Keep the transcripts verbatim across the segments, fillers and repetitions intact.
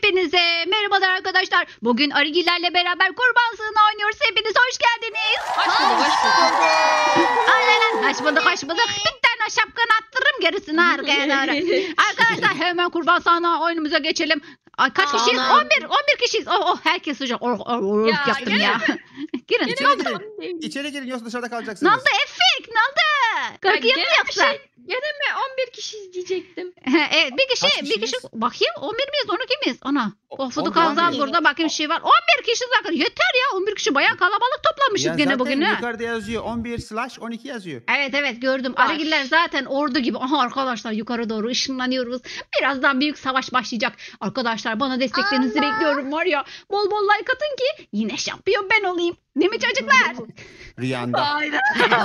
Hepinize merhabalar arkadaşlar. Bugün Arıgillerle beraber kurban sığını oynuyoruz. Hepiniz hoş geldiniz. Hoş bulduk, hoş bulduk. Aynen, hoş bulduk, hoş bulduk. Bir tane şapkanı attırırım, gerisini arkaya doğru. Arkadaşlar hemen kurban sığını oyunumuza geçelim. Ay, kaç Tamam. kişiyiz? on bir, on bir kişiyiz. Oh, oh herkes sıcak. Oh, oh, oh, Ya, yaptım gene ya. Girin. İçeri Ne oldu? girin. İçeri girin yoksa dışarıda Ne kalacaksınız. oldu Efik? Ne oldu? Korkuyor mu gene yoksa? bir şey- Gene mi on bir kişi izleyecektim? Evet, bir kişi, Kaç bir kişi. kişiyiz? Bakayım on bir miyiz, on iki miyiz? Ana. O- Ofudu on bir, kazan on bir. burada bakayım şey var. on bir kişi zaten. Yeter ya. on bir kişi bayağı kalabalık toplamışız Ya gene zaten bugün ha. yukarıda yazıyor on bir slash on iki yazıyor. Evet evet gördüm. Var. Arıgiller zaten ordu gibi. Aha arkadaşlar yukarı doğru ışınlanıyoruz. Birazdan büyük savaş başlayacak. Arkadaşlar bana desteklerinizi bekliyorum var ya. Bol bol like atın ki yine şampiyon ben olayım. Değil mi çocuklar? Rüyanda. Aynen.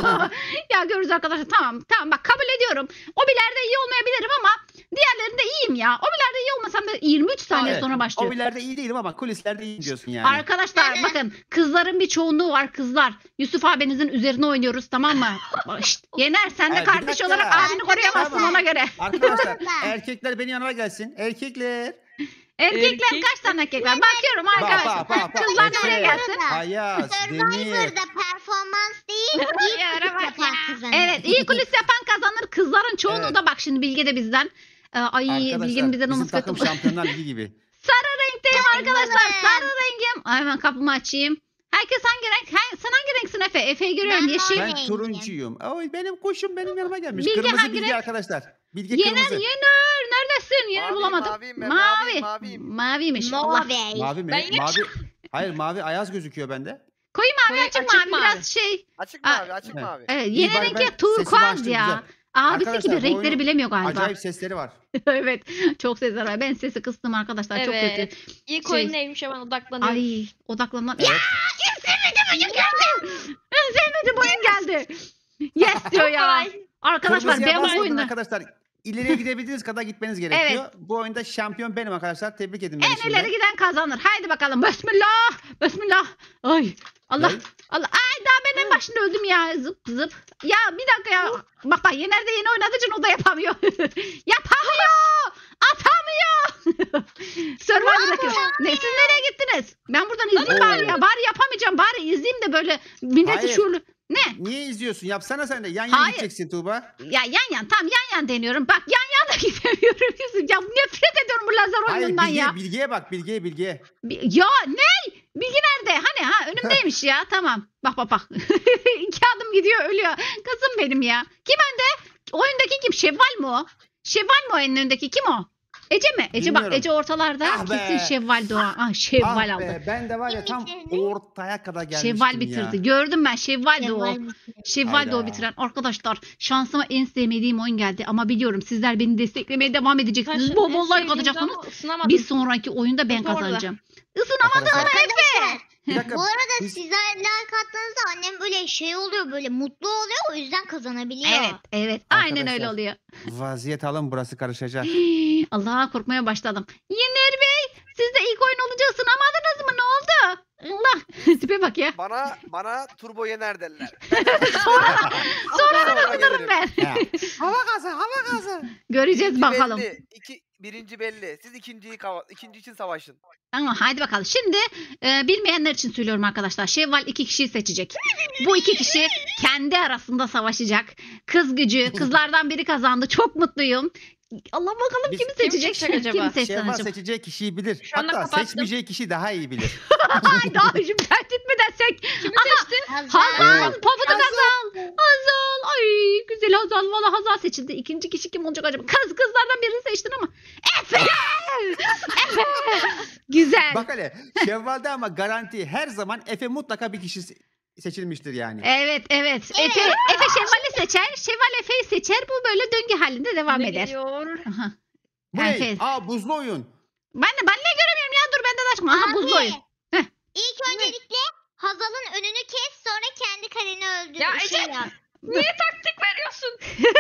Ya görürüz arkadaşlar. Tamam tamam bak kabul ediyorum. Obilerde iyi olmayabilirim ama diğerlerinde iyiyim ya. Obilerde iyi olmasam da yirmi üç saniye Evet, sonra başlıyor. O ileride iyi değilim ama kulislerde iyi diyorsun yani. Arkadaşlar bakın kızların bir çoğunluğu var kızlar. Yusuf abinizin üzerine oynuyoruz tamam mı? Şşt, Yener sen de Evet, bir kardeş dakika. olarak abini koruyamazsın Tamam. ona göre. Arkadaşlar erkekler benim yanıma gelsin. Erkekler. Erkekler Erkek- kaç tane erkek var? Bakıyorum Bak arkadaşlar. bak bak. bak. Kızlar Efe, nereye gelsin? Ayaz, Demir. Survivor'da performans değil, iyi Yara bak yapan ya. kazanır. Evet iyi kulis yapan kazanır. Kızların çoğunu Evet. da bak şimdi Bilge de bizden. Ee, ay Arkadaşlar Bilge'nin bizden bizim olması takım kötü. Şampiyonlar Ligi gibi. Sarı renkteyim arkadaşlar. Kızım. Sarı rengim. Ay, hemen kapımı açayım. Herkes hangi renk? Ha, sen hangi renksin Efe? Efe'yi görüyorum Ben yeşil. mor. Ben Rengim. turuncuyum. Oy benim kuşum benim yanıma gelmiş. Bilge Kırmızı hangi Bilge renk? arkadaşlar. Bilge Yener kırmızı. Yener. Neredesin? Yener'i Mavi, bulamadım. maviyim ben, Mavi. maviyim, maviyim. Maviymiş. Allah. Mavi. Mavi mi? Ben- Mavi. Hayır mavi Ayaz gözüküyor bende. Koyu mavi Koyu, açık, açık mavi. mavi. Biraz şey. Açık Aa, mavi, açık evet. mavi. Evet İyi, bari Yener'inki ben turkuaz sesimi açtım, ya. güzel. Abisi Arkadaşlar, gibi bu renkleri oyunun bilemiyor galiba. Acayip sesleri var. Evet. Çok sesler var. Ben sesi kıstım arkadaşlar. Çok Evet. kötü. İlk Şey- oyun neymiş hemen odaklanıyorum. Ay odaklanmam. Evet. Ya en sevmediğim oyun geldi. En sevmediğim oyun geldi. Yes diyor ya. Ay, Arkadaşlar Kırmızıya ben bu basmadan oyunda arkadaşlar ileriye gidebildiğiniz kadar gitmeniz gerekiyor. Bu oyunda şampiyon benim arkadaşlar. Tebrik edin beni en şimdi. ileri giden kazanır. Haydi bakalım. Bismillah. Bismillah. Ay. Allah. Ne? Allah. Ay daha ben en başında öldüm ya. Zıp zıp. Ya bir dakika ya. Bak bak Yener de yeni oynadığı için o da yapamıyor. Yapamıyor. Atamıyor. Survivor'daki. Ne, siz nereye gittiniz? Ben buradan izleyeyim Oo. bari ya. Bari yapamayacağım. Bari izleyeyim de böyle milleti Hayır. şuurlu. Ne? Niye izliyorsun? Yapsana sen de. Yan yana Hayır. gideceksin Tuğba. Ya yan yan tam yan yan deniyorum. Bak yan yan da gidemiyorum. Yusuf. Ya nefret ediyorum bu lazer Hayır oyunundan Bilge, ya. Bilge'ye bak. Bilge'ye Bilge'ye. Bi- Ya ne? Bilgi nerede? Hani ha önümdeymiş ya. Tamam. Bak bak bak. İki adım gidiyor ölüyor. Kızım benim ya. Kim önde? Oyundaki kim? Şevval mi o? Şevval mi o en öndeki? Kim o? Ece mi? Ece bak Bilmiyorum. Ece ortalarda. Ah be. Kesin Şevval de o. Ah Şevval Ah aldı. be, ben de var ya tam ortaya kadar gelmiştim Şevval ya. bitirdi. Gördüm ben. Şevval de o. Şevval de o Hayda. bitiren. Arkadaşlar şansıma en sevmediğim oyun geldi. Ama biliyorum sizler beni desteklemeye devam edeceksiniz. taşın Bol en bol like sevdiğim atacaksınız. zaman ısınamadım. Bir sonraki oyunda ben Hep orada. kazanacağım. Isınamadın mı Arkadaşlar, Efe? bir dakika. Bu arada biz- size like attığınızda annem böyle şey oluyor, böyle mutlu oluyor, o yüzden kazanabiliyor. Evet evet. Aynen öyle Arkadaşlar. oluyor. Vaziyet alın burası karışacak. Allah korkmaya başladım. Yener Bey siz de ilk oyun olunca ısınamadınız mı? Ne oldu? Allah tipe bak ya. Bana bana turbo yener derler. Sonradan Sonra ısınırım gelirim. ben. Ha. Hava gazı hava gazı. Göreceğiz Birinci bakalım. belli. İki, birinci belli. Siz ikinciyi kava- ikinci için savaşın. Tamam hadi bakalım. Şimdi e, bilmeyenler için söylüyorum arkadaşlar. Şevval iki kişiyi seçecek. Bu iki kişi kendi arasında savaşacak. Kız gücü. Kızlardan biri kazandı. Çok mutluyum. Allah bakalım Biz- kimi Kim seçecek? çıkacak acaba? Kimi seçsin Şevval acaba? seçeceği kişiyi bilir. Şu anda Hatta kapattım. seçmeyeceği kişi daha iyi bilir. Ay daha şimdi tehdit mi desek? Kimi Aha, seçtin? Hazal. Evet. Pofuduk Hazal. Hazal. Ay güzel Hazal. Valla Hazal seçildi. İkinci kişi kim olacak acaba? Kız kızlardan birini seçtin ama. Efe. Efe. Güzel. Bak hele Şevval'de ama garanti her zaman Efe mutlaka bir kişi se- seçilmiştir yani. Evet evet. Efe, Efe Şevval'i seçer. Şevval Efe'yi seçer. Bu böyle döngü halinde devam Ne eder. geliyor? Aha. Bu ne? Herkes. Aa buzlu oyun. Ben de ben ne göremiyorum ya dur bende de açma. Aha Abi, buzlu oyun. Heh. İlk öncelikle Hazal'ın önünü kes, sonra kendi kaleni öldür. Ya şey Ece- yap. Niye taktik veriyorsun?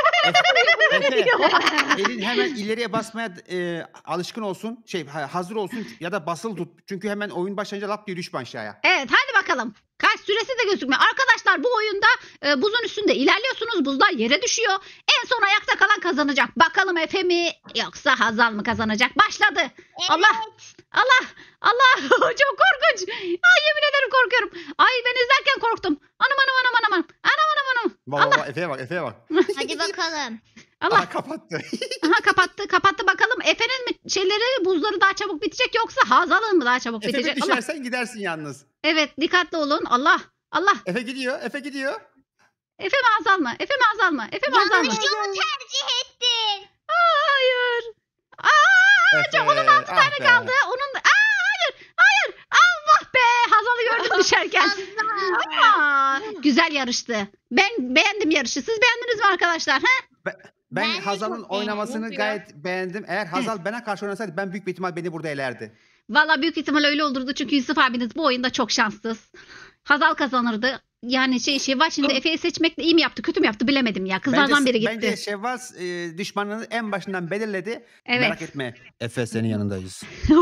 Efe, elin hemen ileriye basmaya e, alışkın olsun. Şey ha- hazır olsun ya da basılı tut. Çünkü hemen oyun başlayınca lap diye düşme aşağıya. Evet hadi bakalım. Kaç süresi de gözükmüyor. Arkadaşlar bu oyunda e, buzun üstünde ilerliyorsunuz. Buzlar yere düşüyor. En son ayakta kalan kazanacak. Bakalım Efe mi yoksa Hazal mı kazanacak? Başladı. Evet. Allah. Allah. Allah. Çok korkunç. Ay yemin ederim korkuyorum. Ay ben izlerken korktum. Anam anam anam anam anam. Anam anam anam. Bak bak bak Efe'ye bak Efe'ye bak. Hadi bakalım. Allah. Aha, kapattı. Aha kapattı. Kapattı bakalım. Efe'nin mi şeyleri buzları daha çabuk bitecek yoksa Hazal'ın mı daha çabuk Efe bir bitecek? Allah. düşersen gidersin yalnız. Evet dikkatli olun. Allah. Allah. Efe gidiyor Efe gidiyor. Efe mi Hazal mı? Efe mi Hazal mı? Efe mi Hazal mı? Yanlış yolu tercih ettin. Hayır. Aa, Efe, onun altı ah tane be. kaldı. Onun Aa, hayır. Hayır. Allah be. Hazal'ı gördüm düşerken. Aa, güzel yarıştı. Ben beğendim yarışı. Siz beğendiniz mi arkadaşlar? Ha? Ben Ben de Hazal'ın çok oynamasını beğendim. gayet beğendim. Eğer Hazal bana karşı oynasaydı ben büyük bir ihtimal beni burada elerdi. Valla büyük ihtimal öyle olurdu. Çünkü Yusuf abiniz bu oyunda çok şanssız. Hazal kazanırdı. Yani şey şey var şimdi Efe'yi seçmekle iyi mi yaptı kötü mü yaptı bilemedim ya. Kızlardan Bence- biri gitti. Bence Şevval e, düşmanını en başından belirledi. Evet. Merak etme. Efe senin yanındayız.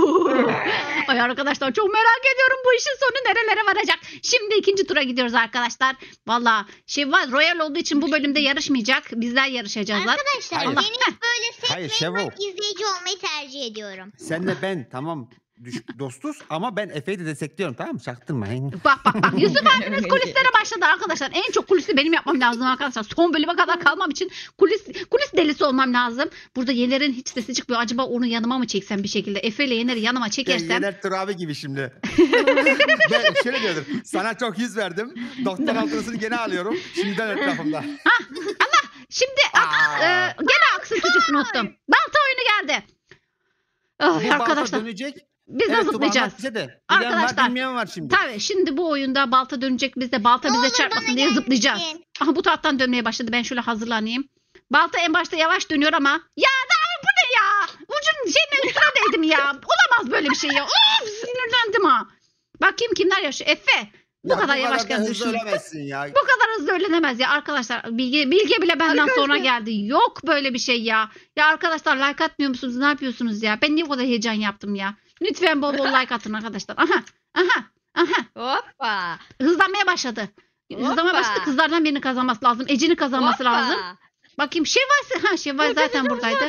Ay arkadaşlar çok merak ediyorum bu işin sonu nerelere varacak. Şimdi ikinci tura gidiyoruz arkadaşlar. Valla Şevval Royal olduğu için bu bölümde yarışmayacak. Bizler yarışacağız. Arkadaşlar Hayır. beni hiç böyle Hayır, seçmeyin. Şevval. Ben izleyici olmayı tercih ediyorum. Senle ben tamam düş- dostuz ama ben Efe'yi de destekliyorum tamam mı? Çaktırma. Bak bak bak Yusuf abiniz kulislere başladı arkadaşlar. En çok kulisi benim yapmam lazım arkadaşlar. Son bölüme kadar kalmam için kulis kulis delisi olmam lazım. Burada Yener'in hiç sesi çıkmıyor. Acaba onu yanıma mı çeksem bir şekilde? Efe ile Yener'i yanıma Ya, çekersem. Yener Turabi gibi şimdi. ben şöyle diyordum. Sana çok yüz verdim. doksan altısını gene alıyorum. Şimdiden etrafımda. Şimdi ak- Aa. e, gene aksi suçusunu unuttum. Balta oyunu geldi. Ay, Bu balta arkadaşlar dönecek. biz de Evet, Tuba zıplayacağız. anlat bize de. Bilen Arkadaşlar, var bilmeyen var şimdi. Tabii şimdi bu oyunda balta dönecek biz de balta Ne bize olur çarpmasın bana diye zıplayacağız. gelmesin. Aha bu taraftan dönmeye başladı. Ben şöyle hazırlanayım. Balta en başta yavaş dönüyor ama ya da bu ne ya? Ucun şeyin üstüne değdim ya. Olamaz böyle bir şey ya. Of sinirlendim ha. Bakayım kimler yaşıyor. Efe. Bu Ya, kadar da yavaşken hızlı düşün. ölemezsin ya. Bu kadar hızlı öğrenemez ya arkadaşlar. Bilge, Bilge bile benden sonra geldi. Yok böyle bir şey ya. Ya arkadaşlar like atmıyor musunuz? Ne yapıyorsunuz ya? Ben niye bu kadar heyecan yaptım ya? Lütfen bol bol like atın arkadaşlar. Aha. Aha. Aha. Hoppa. Hızlanmaya başladı. Hızlanmaya Hoppa. başladı. Kızlardan birini kazanması lazım. Ece'nin kazanması Hoppa. lazım. Bakayım Şevval. Ha Şevval zaten buradaydı.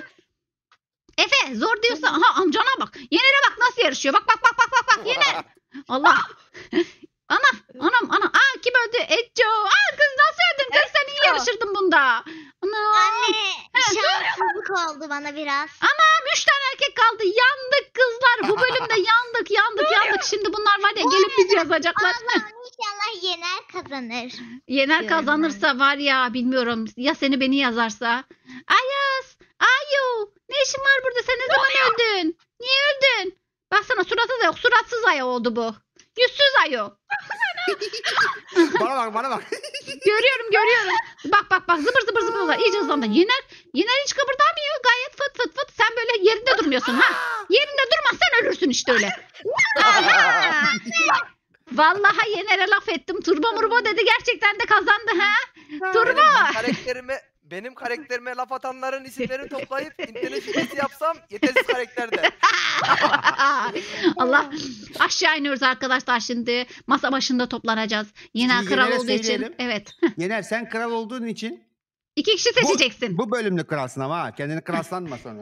Efe zor diyorsa aha amcana bak. Yener'e bak nasıl yarışıyor. Bak bak bak bak bak bak Yener. Allah. Ana anam ana. Aa kim öldü? Etço. Aa kız nasıl öldün? Kız sen iyi Etço. yarışırdın bunda. Ana. Anne şanssızlık oldu bana biraz. Anam üç tane erkek kaldı. Yandık kızlar. Bu bölümde yandık yandık yandık. Şimdi bunlar var ya gelip bizi yazacaklar. Allah'ım inşallah Yener kazanır. Yener Diyorum kazanırsa var ya bilmiyorum ya seni beni yazarsa. Ayaz, Ayu ne işin var burada sen ne zaman öldün? Niye öldün? Baksana suratı da yok suratsız Ayu oldu bu. Yüzsüz Ayu. Bana bak bana bak. Görüyorum görüyorum. Bak bak bak zıbır zıbır zıbırlar iyice hızlandı. Yener, Yener hiç kıpırdamıyor gayet fıt fıt fıt. Sen böyle yerinde durmuyorsun ha. Yerinde durmazsan ölürsün işte öyle. Aha! Vallahi Yener'e laf ettim. Turbo murbo dedi gerçekten de kazandı ha. Turbo. Benim karakterime benim karakterime laf atanların isimlerini toplayıp internet sitesi yapsam yetersiz karakterde. Allah aşağı iniyoruz arkadaşlar şimdi masa başında toplanacağız. Yener Şimdi kral Yener'e olduğu için söyleyelim. evet Yener sen kral olduğun için iki kişi seçeceksin. bu bölümlük kralsın ama ha. Kendini kralsanma sonra.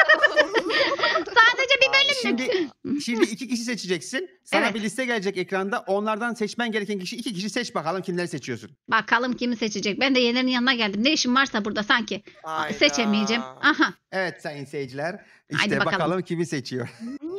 Sadece bir bölümlük. Şimdi şimdi iki kişi seçeceksin. Sana Evet. bir liste gelecek ekranda. Onlardan seçmen gereken kişi iki kişi seç bakalım kimleri seçiyorsun. Bakalım kimi seçecek. Ben de Yener'in yanına geldim. Ne işim varsa burada sanki. Hayda. Seçemeyeceğim. Aha. Evet sayın seyirciler. Haydi İşte bakalım. bakalım. kimi seçiyor.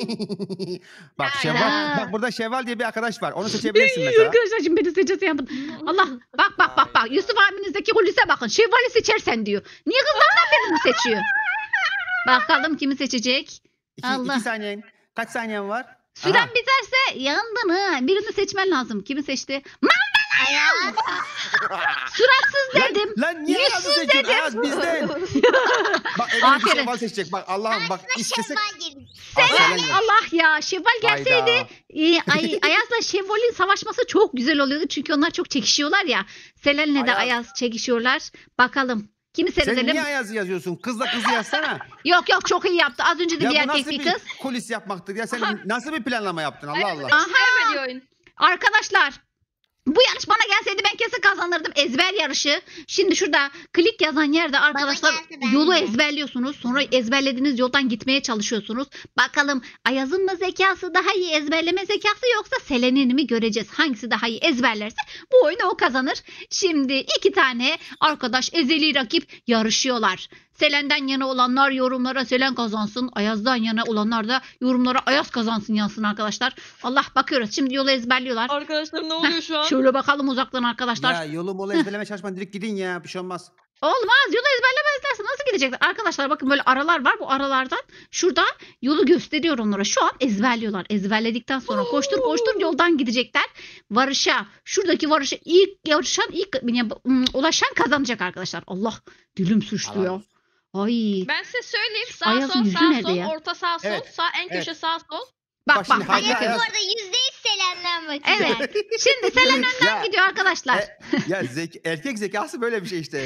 bak Hayda. Şevval, bak burada Şevval diye bir arkadaş var. Onu seçebilirsin Ey, mesela. arkadaşlar şimdi beni seçeceğiz yandım. Allah bak bak bak bak. Yusuf abinizdeki kulise bakın. Şevval'i seçersen diyor. Niye kızlardan birini seçiyor? Bakalım kimi seçecek. İki, Allah. iki saniyen. Kaç saniyen var? Süren Aha. biterse yandın ha. Birini seçmen lazım. Kimi seçti? Ayaz. Suratsız Lan, dedim. lan niye Yüzsüz Ayaz'ı seçiyorsun? dedim. Ayaz bizden. bak eminim Aferin. Şevval seçecek. Bak Allah'ım bak istesek. Şevval girdi. Aa, Selen geldi. Allah ya Şevval gelseydi Hayda. e, ay, Ayaz'la Şevval'in savaşması çok güzel oluyordu. Çünkü onlar çok çekişiyorlar ya. Selen'le de Ayaz. Ayaz çekişiyorlar. Bakalım. Kimi Sen seyredelim? niye Ayaz'ı yazıyorsun? Kızla kızı yazsana. Yok yok çok iyi yaptı. Az önce de ya bir bu erkek nasıl bir bir kız. kulis yapmaktır ya? Sen nasıl bir planlama yaptın Allah Allah. Aha. Sevmediği oyun. Arkadaşlar Bu yarış bana gelseydi ben kesin kazanırdım. Ezber yarışı. Şimdi şurada klik yazan yerde arkadaşlar gelse ben yolu de. ezberliyorsunuz. Sonra ezberlediğiniz yoldan gitmeye çalışıyorsunuz. Bakalım Ayaz'ın mı zekası daha iyi, ezberleme zekası, yoksa Selen'in mi göreceğiz. Hangisi daha iyi ezberlerse bu oyunu o kazanır. Şimdi iki tane arkadaş, ezeli rakip yarışıyorlar. Selen'den yana olanlar yorumlara Selen kazansın. Ayaz'dan yana olanlar da yorumlara Ayaz kazansın yazsın arkadaşlar. Allah, bakıyoruz. Şimdi yolu ezberliyorlar. Arkadaşlar ne oluyor şu an? Şöyle bakalım uzaktan arkadaşlar. Ya yolu mola ezberleme çalışman direkt gidin ya bir şey olmaz. Olmaz, yolu ezberlemezlerse nasıl gidecekler? Arkadaşlar bakın böyle aralar var. Bu aralardan şurada yolu gösteriyor onlara. Şu an ezberliyorlar. Ezberledikten sonra koştur koştur yoldan gidecekler. Varışa, şuradaki varışa ilk yarışan, ilk yani, ulaşan kazanacak arkadaşlar. Allah, dilim suçtu ya. Allah. Ay. Ben size söyleyeyim. Sağ Ayaz'ın sol yüzü sağ nerede sol ya? orta sağ sol Evet, sağ en köşe evet. sağ sol. Bak Bak bak, şimdi bak Haydi bakın. Ayaz- Bu arada yüzde yüz Selen'den bakacağım. Evet. Şimdi Selen önden Ya, gidiyor arkadaşlar. e, ya zek- erkek zekası böyle bir şey işte.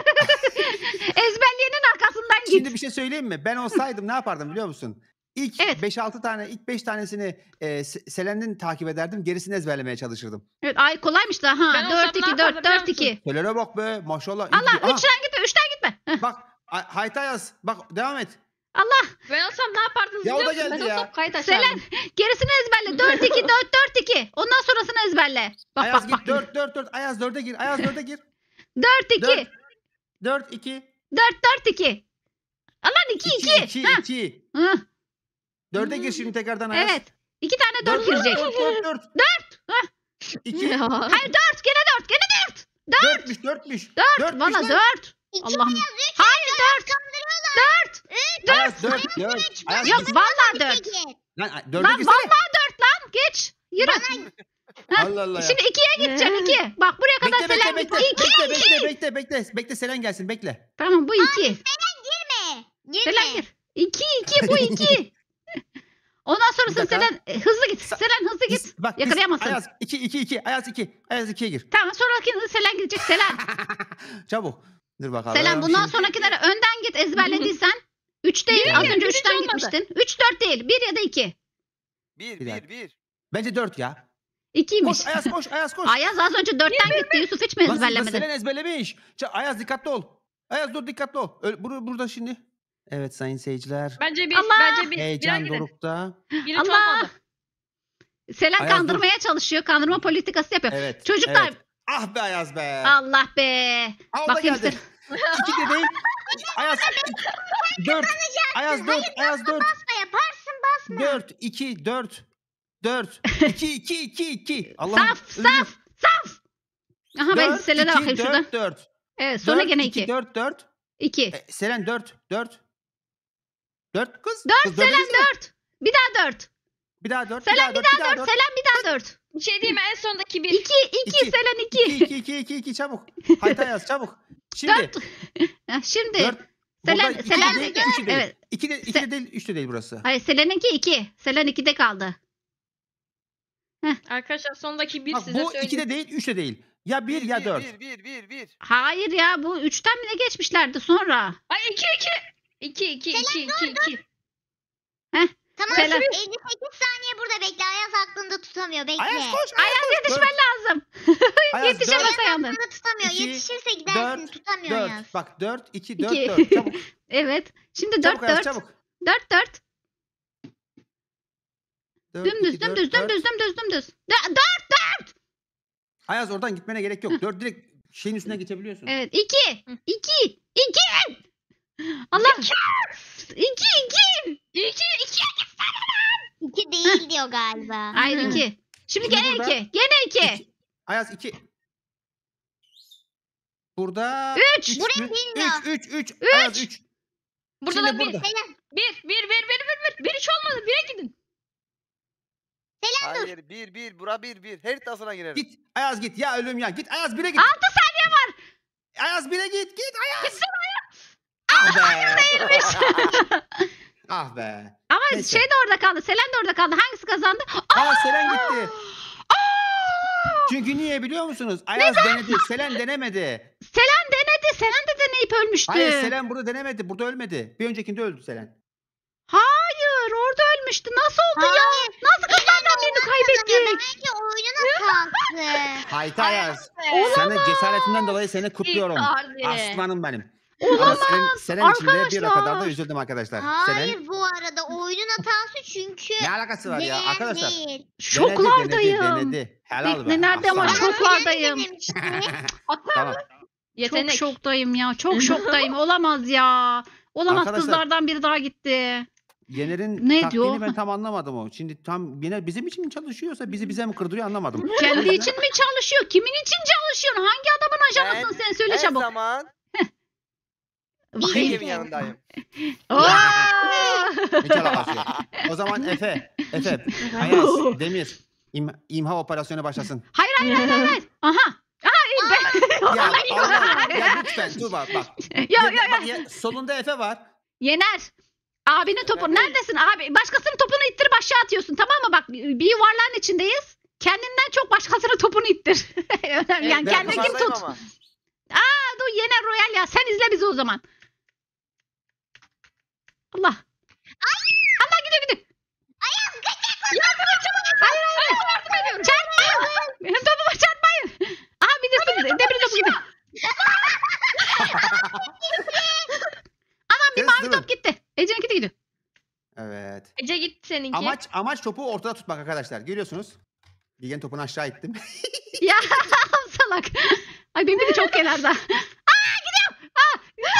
Ezberleyenin arkasından git. Şimdi bir şey söyleyeyim mi? Ben olsaydım ne yapardım biliyor musun? İlk Evet. beş altı tane, ilk beş tanesini e, Se- Selen'den takip ederdim. Gerisini ezberlemeye çalışırdım. Evet, ay kolaymış da ha. Ben olsam dört ne iki yapardım dört biliyor dört iki. Selen'e bak be maşallah. iyi Allah, gidiyor. üçten gitme, üçten gitme. Heh, Aa, bak Hay- Hayta yaz. Bak devam et. Allah, Ben olsam ne yapardınız Ya o biliyor da musunuz? Ben geldi ya. olsam kayıt açardım. Selen gerisini ezberle. dört iki dört dört iki. Ondan sonrasını ezberle. Bak Ayaz bak bak. git dört dört dört. Ayaz dörde gir. Ayaz dörde gir. dört iki. dört dört iki. dört dört iki. Alan iki iki. iki Ha, iki. hı, dörde gir şimdi tekrardan Ayaz. evet. İki tane dört girecek. dört dört. iki. Ya. Hayır, dört. Gene dört. Gene dört. dörtmüş dörtmüş. Dört. Dörtmüş Valla lan. dört. İki Allah'ım. Ayaz, üç Hayır, dört. Dört. Ayaz dört dört. Ayaz Yok, git. valla dört. sekiz. Lan dörde Lan girsene. vallahi dört lan. Geç. Yürü. Ha, Allah Allah ya. Şimdi ikiye gideceksin. iki. Bak buraya kadar Bekle bekle Selen bekle. gitti. İki. Bekle bekle bekle bekle. Bekle Selen gelsin bekle. Tamam, bu iki. Girme. Girme. Selen gir. İki iki, bu iki. Ondan sonrasını Bir dakika. Selen e, hızlı git. Sa- Selen hızlı git. Biz- Bak biz- Yakalayamazsın. Ayaz iki iki iki. Ayaz iki. Ayaz ikiye gir. Tamam, sonrakinde Selen gidecek. Selen. Çabuk. Dur bakalım. Selen bundan Şimdi- sonrakilere önden git ezberlediysen. Üç değil. Bir, Az bir, önce birinci üçten olmadı. gitmiştin. Üç dört değil. Bir ya da iki. Bir Bir bir dakika. bir. Bence dört ya. İkiymiş. Koş Ayaz koş Ayaz koş. Ayaz az önce dörtten gitti. Yusuf hiç mi Nasıl da ezberlemedi? Selen ezberlemiş. Ç- Ayaz dikkatli ol. Ayaz dur dikkatli ol. Öyle, bur- burada şimdi. Evet sayın seyirciler. Bence bir, Allah! bence bir. Heyecan Birer gidin. dorukta. Biri Allah! olmadı. Selen Ayaz dur. kandırmaya çalışıyor. Kandırma politikası yapıyor. Evet. Çocuklar. evet. Ah be Ayaz be. Allah be. Aa, o da Bakayım geldi. İki de değil. Ayaz. Dört. Ayaz dört. Ayaz dört. Basma yaparsın basma. Dört. iki. Dört. Dört. İki. iki. iki. iki. Allah'ım. Saf özür- saf saf. Aha, ben Dört, Selen'e iki, bakayım şuradan. dört, dört. Evet, sonra Dört, gene iki, iki. dört, dört. İki. E, Selen dört. Dört. Dört kız. Dört, Kız dörde Selen girsene. dört. Bir daha dört. Bir daha dört. Selen bir daha dört. Bir daha Dört. Selen bir daha dört. Bir şey diyeyim mi? En sondaki bir. İki, iki, İki. Selen İki, iki. iki, iki, iki, iki, çabuk. Hayta yaz çabuk. Şimdi. Dört. Ha, Şimdi. Dört. Selen- Burada iki Selen- de değil, üç de değil. Evet. İki de, iki de değil, üç de değil burası. Hayır, Selen'inki iki. Selen ikide kaldı. Arkadaşlar sondaki bir Bak size bu söyleyeyim. iki de değil, üç de değil. Ya bir ya dört. Bir bir bir bir. Hayır ya, bu üçten mi ne geçmişlerdi sonra? Ay iki iki. İki iki iki iki iki. Tamam. Selen. elli sekiz saniye burada bekle. Ayaz aklında tutamıyor. Bekle. Ayaz koş. Ayaz yetişmen lazım. Ayaz Yetişemez dört, ayağından. Aklında tutamıyor. İki, Yetişirse gidersin. dört, tutamıyor Ayaz. dört. Bak dört, iki, dört, İki. dört. Çabuk. Evet. Şimdi dört Çabuk Ayaz dört. çabuk. Dört dört. Dört, Dümdüz iki, dört, dümdüz dört. dümdüz dümdüz dümdüz. Dö- Dört. Ayaz oradan gitmene gerek yok. Dört direkt şeyin üstüne geçebiliyorsun. Evet. İki. İki. İki. Allah. İki. İki. İki iki. İki değil diyor galiba. Hayır, iki. Şimdi Şimdi gene burada- iki. Gene iki. İki. Ayaz iki. Burada Üç. üç Burayı mü? bilmiyor. Üç, üç, üç. Ayaz üç. Burada Şimdi da bir. burada. Selen. Bir bir bir bir bir bir. Bir hiç olmadı. Bire gidin. Hayır bir bir. Bura bir bir. Haritasına girerim. Git. Ayaz git. Ya ölüm ya. Git Ayaz bire git. Altı saniye var. Ayaz bire git. Git Ayaz. Ah be. Ah be. Ama Neyse. şey de orada kaldı. Selen de orada kaldı. Hangisi kazandı? Aa Selen gitti. Çünkü niye biliyor musunuz? Ayaz denedi. Selen denemedi. Selen denedi. Selen de deneyip ölmüştü. Hayır Selen burada denemedi. Burada ölmedi. Bir öncekinde öldü Selen. Hayır, orada ölmüştü. Nasıl oldu ya? Nasıl kızlardan birini Kazanıyor. kaybetti? Belki oyununa kalktı. Hayta Ayaz. Olamaz. Senin cesaretinden dolayı seni kutluyorum. Icardi. Aslanım benim. Olamaz. Ama senin, senin için de bir o arkadaşlar. kadar da üzüldüm arkadaşlar. Hayır Senin bu arada oyunun hatası çünkü ne alakası var ya değer arkadaşlar? değil. Şoklardayım. Denedi, denedi, denedi. Helal be. Ne- nerede ama aslanım. çok- Şoklardayım. Denemişti. Tamam. Yetenek. Çok şoktayım ya. Çok şoktayım. Olamaz ya. Olamaz, Arkadaşlar- kızlardan biri daha gitti. Yener'in Ne taktiğini diyor? ben tam anlamadım o. Şimdi tam Yener bizim için mi çalışıyorsa bizi bize mi kırdırıyor anlamadım. Kendi için mi çalışıyor? Kimin için çalışıyorsun? Hangi adamın ajanısın sen? Söyle Her çabuk. zaman Bakayım. Bilge'min yanındayım. Aa! Hiç alakası yok. O zaman Efe, Efe, Ayaz, Demir, im, imha operasyonu başlasın. Hayır hayır hayır hayır. Aha. Aha ben. Ya Allah, ya lütfen Tuğba bak. ya, Ya, ya, ya. bak ya, solunda Efe var. Yener. Abinin topu. Efendim? Neredesin abi? Başkasının topunu ittirip aşağı atıyorsun, tamam mı? Bak bir yuvarlağın içindeyiz. Kendinden çok başkasının topunu ittir. Önemli. yani Ben kendini kim yukarıdayım tut? ama. Aa, dur Yener Royal ya. Sen izle bizi o zaman. Allah. Allah gidiyor gidiyor. Yardım et çabuk. Hayır hayır. Yardım ediyorum. Çarpmayın. Benim topuma çarpmayın. Aha bir de su gidiyor. Demir topu gidiyor. Anam bir Kız, mavi durun. top gitti. Ece'ninki de gidiyor. Evet. Ece gitti seninki. Amaç amaç topu ortada tutmak arkadaşlar. Görüyorsunuz. Bilge'nin topunu aşağı ittim. Ya salak. Ay benim de çok kenarda. Aa gidiyor. Aa.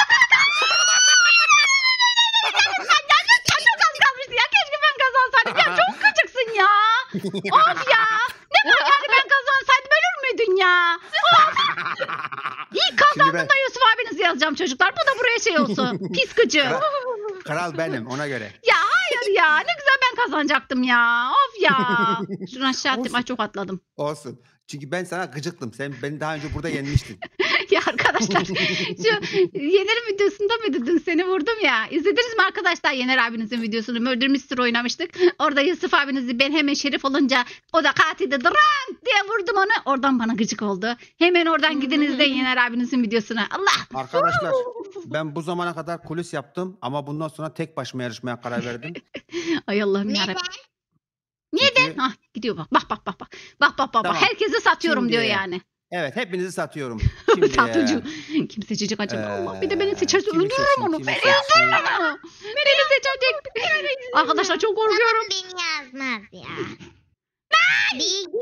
Ya çok az kalmıştı ya. Keşke ben kazansaydım. Ya çok gıcıksın ya. Of ya. Ne var yani ben kazansaydım ölür müydün ya? Of. İyi Şimdi kazandım ben- da Yusuf abinizi yazacağım çocuklar. Bu da buraya şey olsun. Pis gıcı. Kral, kral benim ona göre. Ya hayır ya. Ne güzel ben kazanacaktım ya. Of ya. Şunu aşağı attım. Ay çok atladım. Olsun. Çünkü ben sana gıcıktım. Sen beni daha önce burada yenmiştin. Ya arkadaşlar şu Yener'in videosunda mıydı dün seni vurdum ya. İzlediniz mi arkadaşlar Yener abinizin videosunu? Murder Mystery oynamıştık. Orada Yusuf abinizi ben hemen şerif olunca o da katilde dran diye vurdum onu. Oradan bana gıcık oldu. Hemen oradan gidin izleyin Yener abinizin videosunu. Allah. Arkadaşlar ben bu zamana kadar kulis yaptım ama bundan sonra tek başıma yarışmaya karar verdim. Ay Allah'ım Neden? yarabbim. Neden? Çünkü- Ah gidiyor bak. Bak bak bak bak. Bak bak bak. Tamam. Herkesi satıyorum Şimdi- diyor yani. Evet hepinizi satıyorum. Şimdi Satıcı. Kim seçecek acaba? Allah. Bir de beni Eee, seçerse kimi öldürürüm seçeyim, onu. kimi Beni seçeyim? öldürürüm onu. Beni seçecek. Arkadaşlar çok korkuyorum. Beni yazmaz ya. Bilge.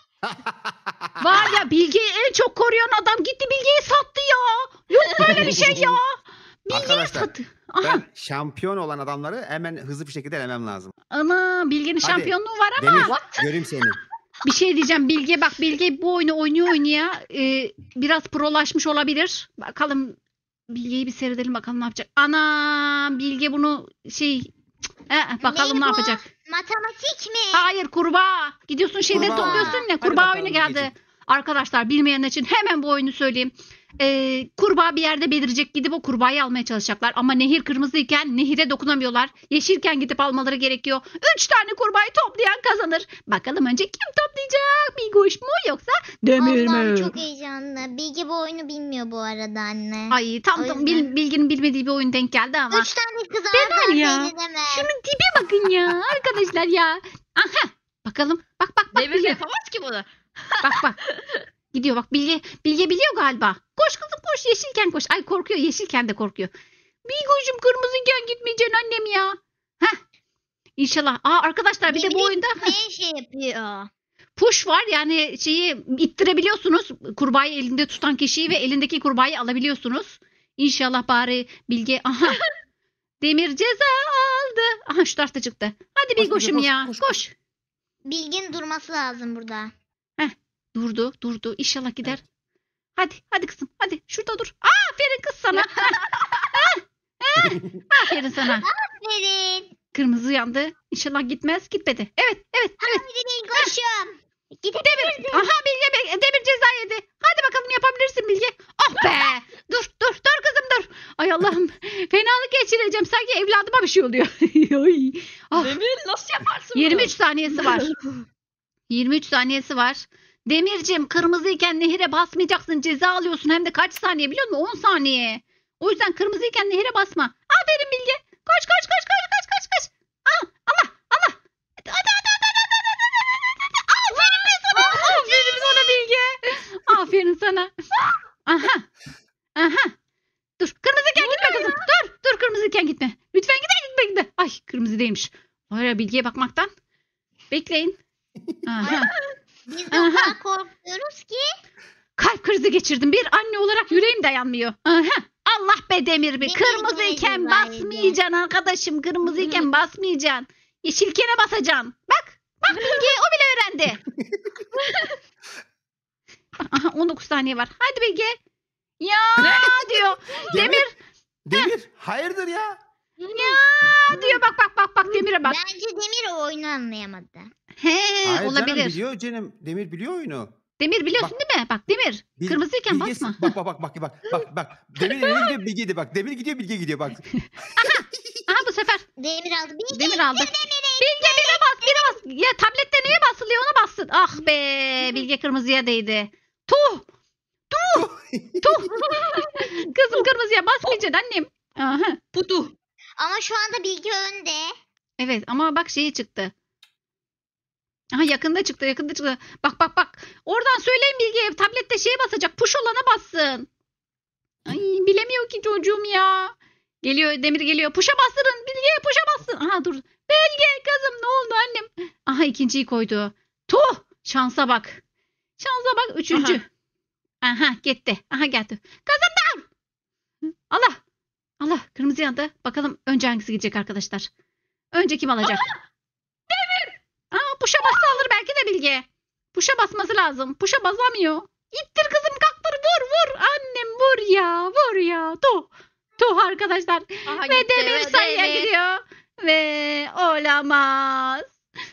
Var ya Bilge'yi en çok koruyan adam gitti Bilge'yi sattı ya. Yok böyle bir şey ya. Bilge'yi Arkadaşlar, sattı. Aha. Ben şampiyon olan adamları hemen hızlı bir şekilde elemem lazım. Ana Bilge'nin Hadi. şampiyonluğu var ama. Demir göreyim seni. Bir şey diyeceğim Bilge bak Bilge bu oyunu oynuyor oynaya e, biraz prolaşmış olabilir. Bakalım Bilge'yi bir seyredelim bakalım ne yapacak. Ana Bilge bunu şey cık, e, bakalım Ne ne bu? yapacak. Matematik mi? Hayır kurbağa. Gidiyorsun şeyleri Kurbağa. topluyorsun ya Hadi kurbağa bakalım oyunu geldi. Bilgeciğim. Arkadaşlar bilmeyenler için hemen bu oyunu söyleyeyim. Ee, kurbağa bir yerde belirecek gidip o kurbağayı almaya çalışacaklar. Ama nehir kırmızıyken nehire dokunamıyorlar. Yeşilken gidip almaları gerekiyor. Üç tane kurbağayı toplayan kazanır. Bakalım önce kim toplayacak? Bilgoş mu yoksa Demir Allah'ım mi? çok heyecanlı. Bilge bu oyunu bilmiyor bu arada anne. Ay tam O tam yüzden. bil, Bilginin bilmediği bir oyun denk geldi ama. Üç tane kız var ağzından ya, belli deme. Şunun tipe bakın ya arkadaşlar ya. Aha bakalım bak bak bak Demir Bilge. yapamaz ki bunu. Bak bak. Gidiyor bak Bilge. Bilge biliyor galiba. Koş kızım koş yeşilken koş. Ay korkuyor yeşilken de korkuyor. Bilgoş'um kırmızıyken gitmeyeceksin annem ya. Heh. İnşallah. Aa arkadaşlar bir de bu Demir oyunda Ne şey yapıyor? push var. Yani şeyi ittirebiliyorsunuz. Kurbağayı elinde tutan kişiyi ve elindeki kurbağayı alabiliyorsunuz. İnşallah bari Bilge. Aha. Demir ceza aldı. Aha şu tarafta çıktı. Hadi Koş Bilgoş'um Bilge, koş, ya. koş, Koş. Bilge'nin durması lazım burada. Durdu durdu. İnşallah gider. Hadi hadi kızım hadi şurada dur. Aferin kız sana. Hah, hah, hah. Aferin sana. Verin. Kırmızı yandı. İnşallah gitmez. Gitmedi. Evet evet evet. Hadi Bilgoş'um. Gidip Aha Bilge Be- Demir ceza yedi. Hadi bakalım yapabilirsin Bilge. Oh be. Dur dur dur kızım dur. Ay Allah'ım. Fenalık geçireceğim. Sanki evladıma bir şey oluyor. Ay. Ah. Demir nasıl yaparsın bunu? yirmi üç saniyesi var. yirmi üç saniyesi var. Demircim kırmızıyken nehire basmayacaksın. Ceza alıyorsun. Hem de kaç saniye biliyor musun? on saniye. O yüzden kırmızıyken nehire basma. Aferin Bilge. Koş koş koş koş koş koş koş. Al Allah Allah. Hadi hadi hadi hadi hadi hadi hadi. Aferin be sana. Aferin sana Bilge. bana. Aha. Aha. Dur. Kırmızıyken gitme kızım. Dur. Dur kırmızıyken gitme. Lütfen gitme gitme gitme. Ay kırmızı değilmiş. Var ya Bilge'ye bakmaktan. Bekleyin. Aha. Biz de o Aha. kadar korkuyoruz ki. Kalp krizi geçirdim. Bir anne olarak yüreğim dayanmıyor. Aha. Allah be Demir bir. Demir Kırmızıyken gibi basmayacaksın arkadaşım. Kırmızıyken basmayacaksın. Yeşilkene basacaksın. Bak. Bak Bilge o bile öğrendi. Aha on dokuz saniye var. Hadi Bilge. Ya diyor. Demir. Demir hayırdır ya? Ya diyor. Bak bak bak bak Demir'e bak. Bence Demir o oyunu anlayamadı. He Hayır olabilir. canım biliyor canım. Demir biliyor oyunu. Demir biliyorsun değil mi? Bak Demir. Bil- Kırmızıyken Bilge- basma. Bak bak bak bak bak bak bak. Demir eline gidiyor Bilge gidiyor bak. Demir gidiyor Bilge gidiyor bak. Aha bu sefer Demir aldı. Bir Demir aldı. Bilge bire bas bire bas. Ya tablette neye basılıyor ona bassın. Ah be Bilge kırmızıya değdi. Tuh. Tuh. Tuh. Kızım kırmızıya basmayacaksın annem. Aha. Putu. Ama şu anda Bilgi önde. Evet ama bak şeyi çıktı. Aha yakında çıktı yakında çıktı. Bak bak bak. Oradan söyleyin Bilge'ye tablette şeye basacak. Push olana bassın. Ay bilemiyor ki çocuğum ya. Geliyor Demir geliyor. Puşa bastırın. Bilge'ye puşa bastırın. Aha dur. Bilge kızım ne oldu annem? Aha ikinciyi koydu. Tuh. Şansa bak. Şansa bak. Üçüncü. Aha, Aha gitti. Aha geldi. Kazandım. Allah. Allah kırmızı yandı. Bakalım önce hangisi gidecek arkadaşlar. Önce kim alacak? Demir. Aa, puşa bassa alır belki de Bilge. Puşa basması lazım. Puşa basamıyor. İttir kızım kalktır vur vur. Annem vur ya vur ya. Tuh. Tuh arkadaşlar. Aha, Ve gitti, Demir ve sayıya Demir. gidiyor. Ve olamaz.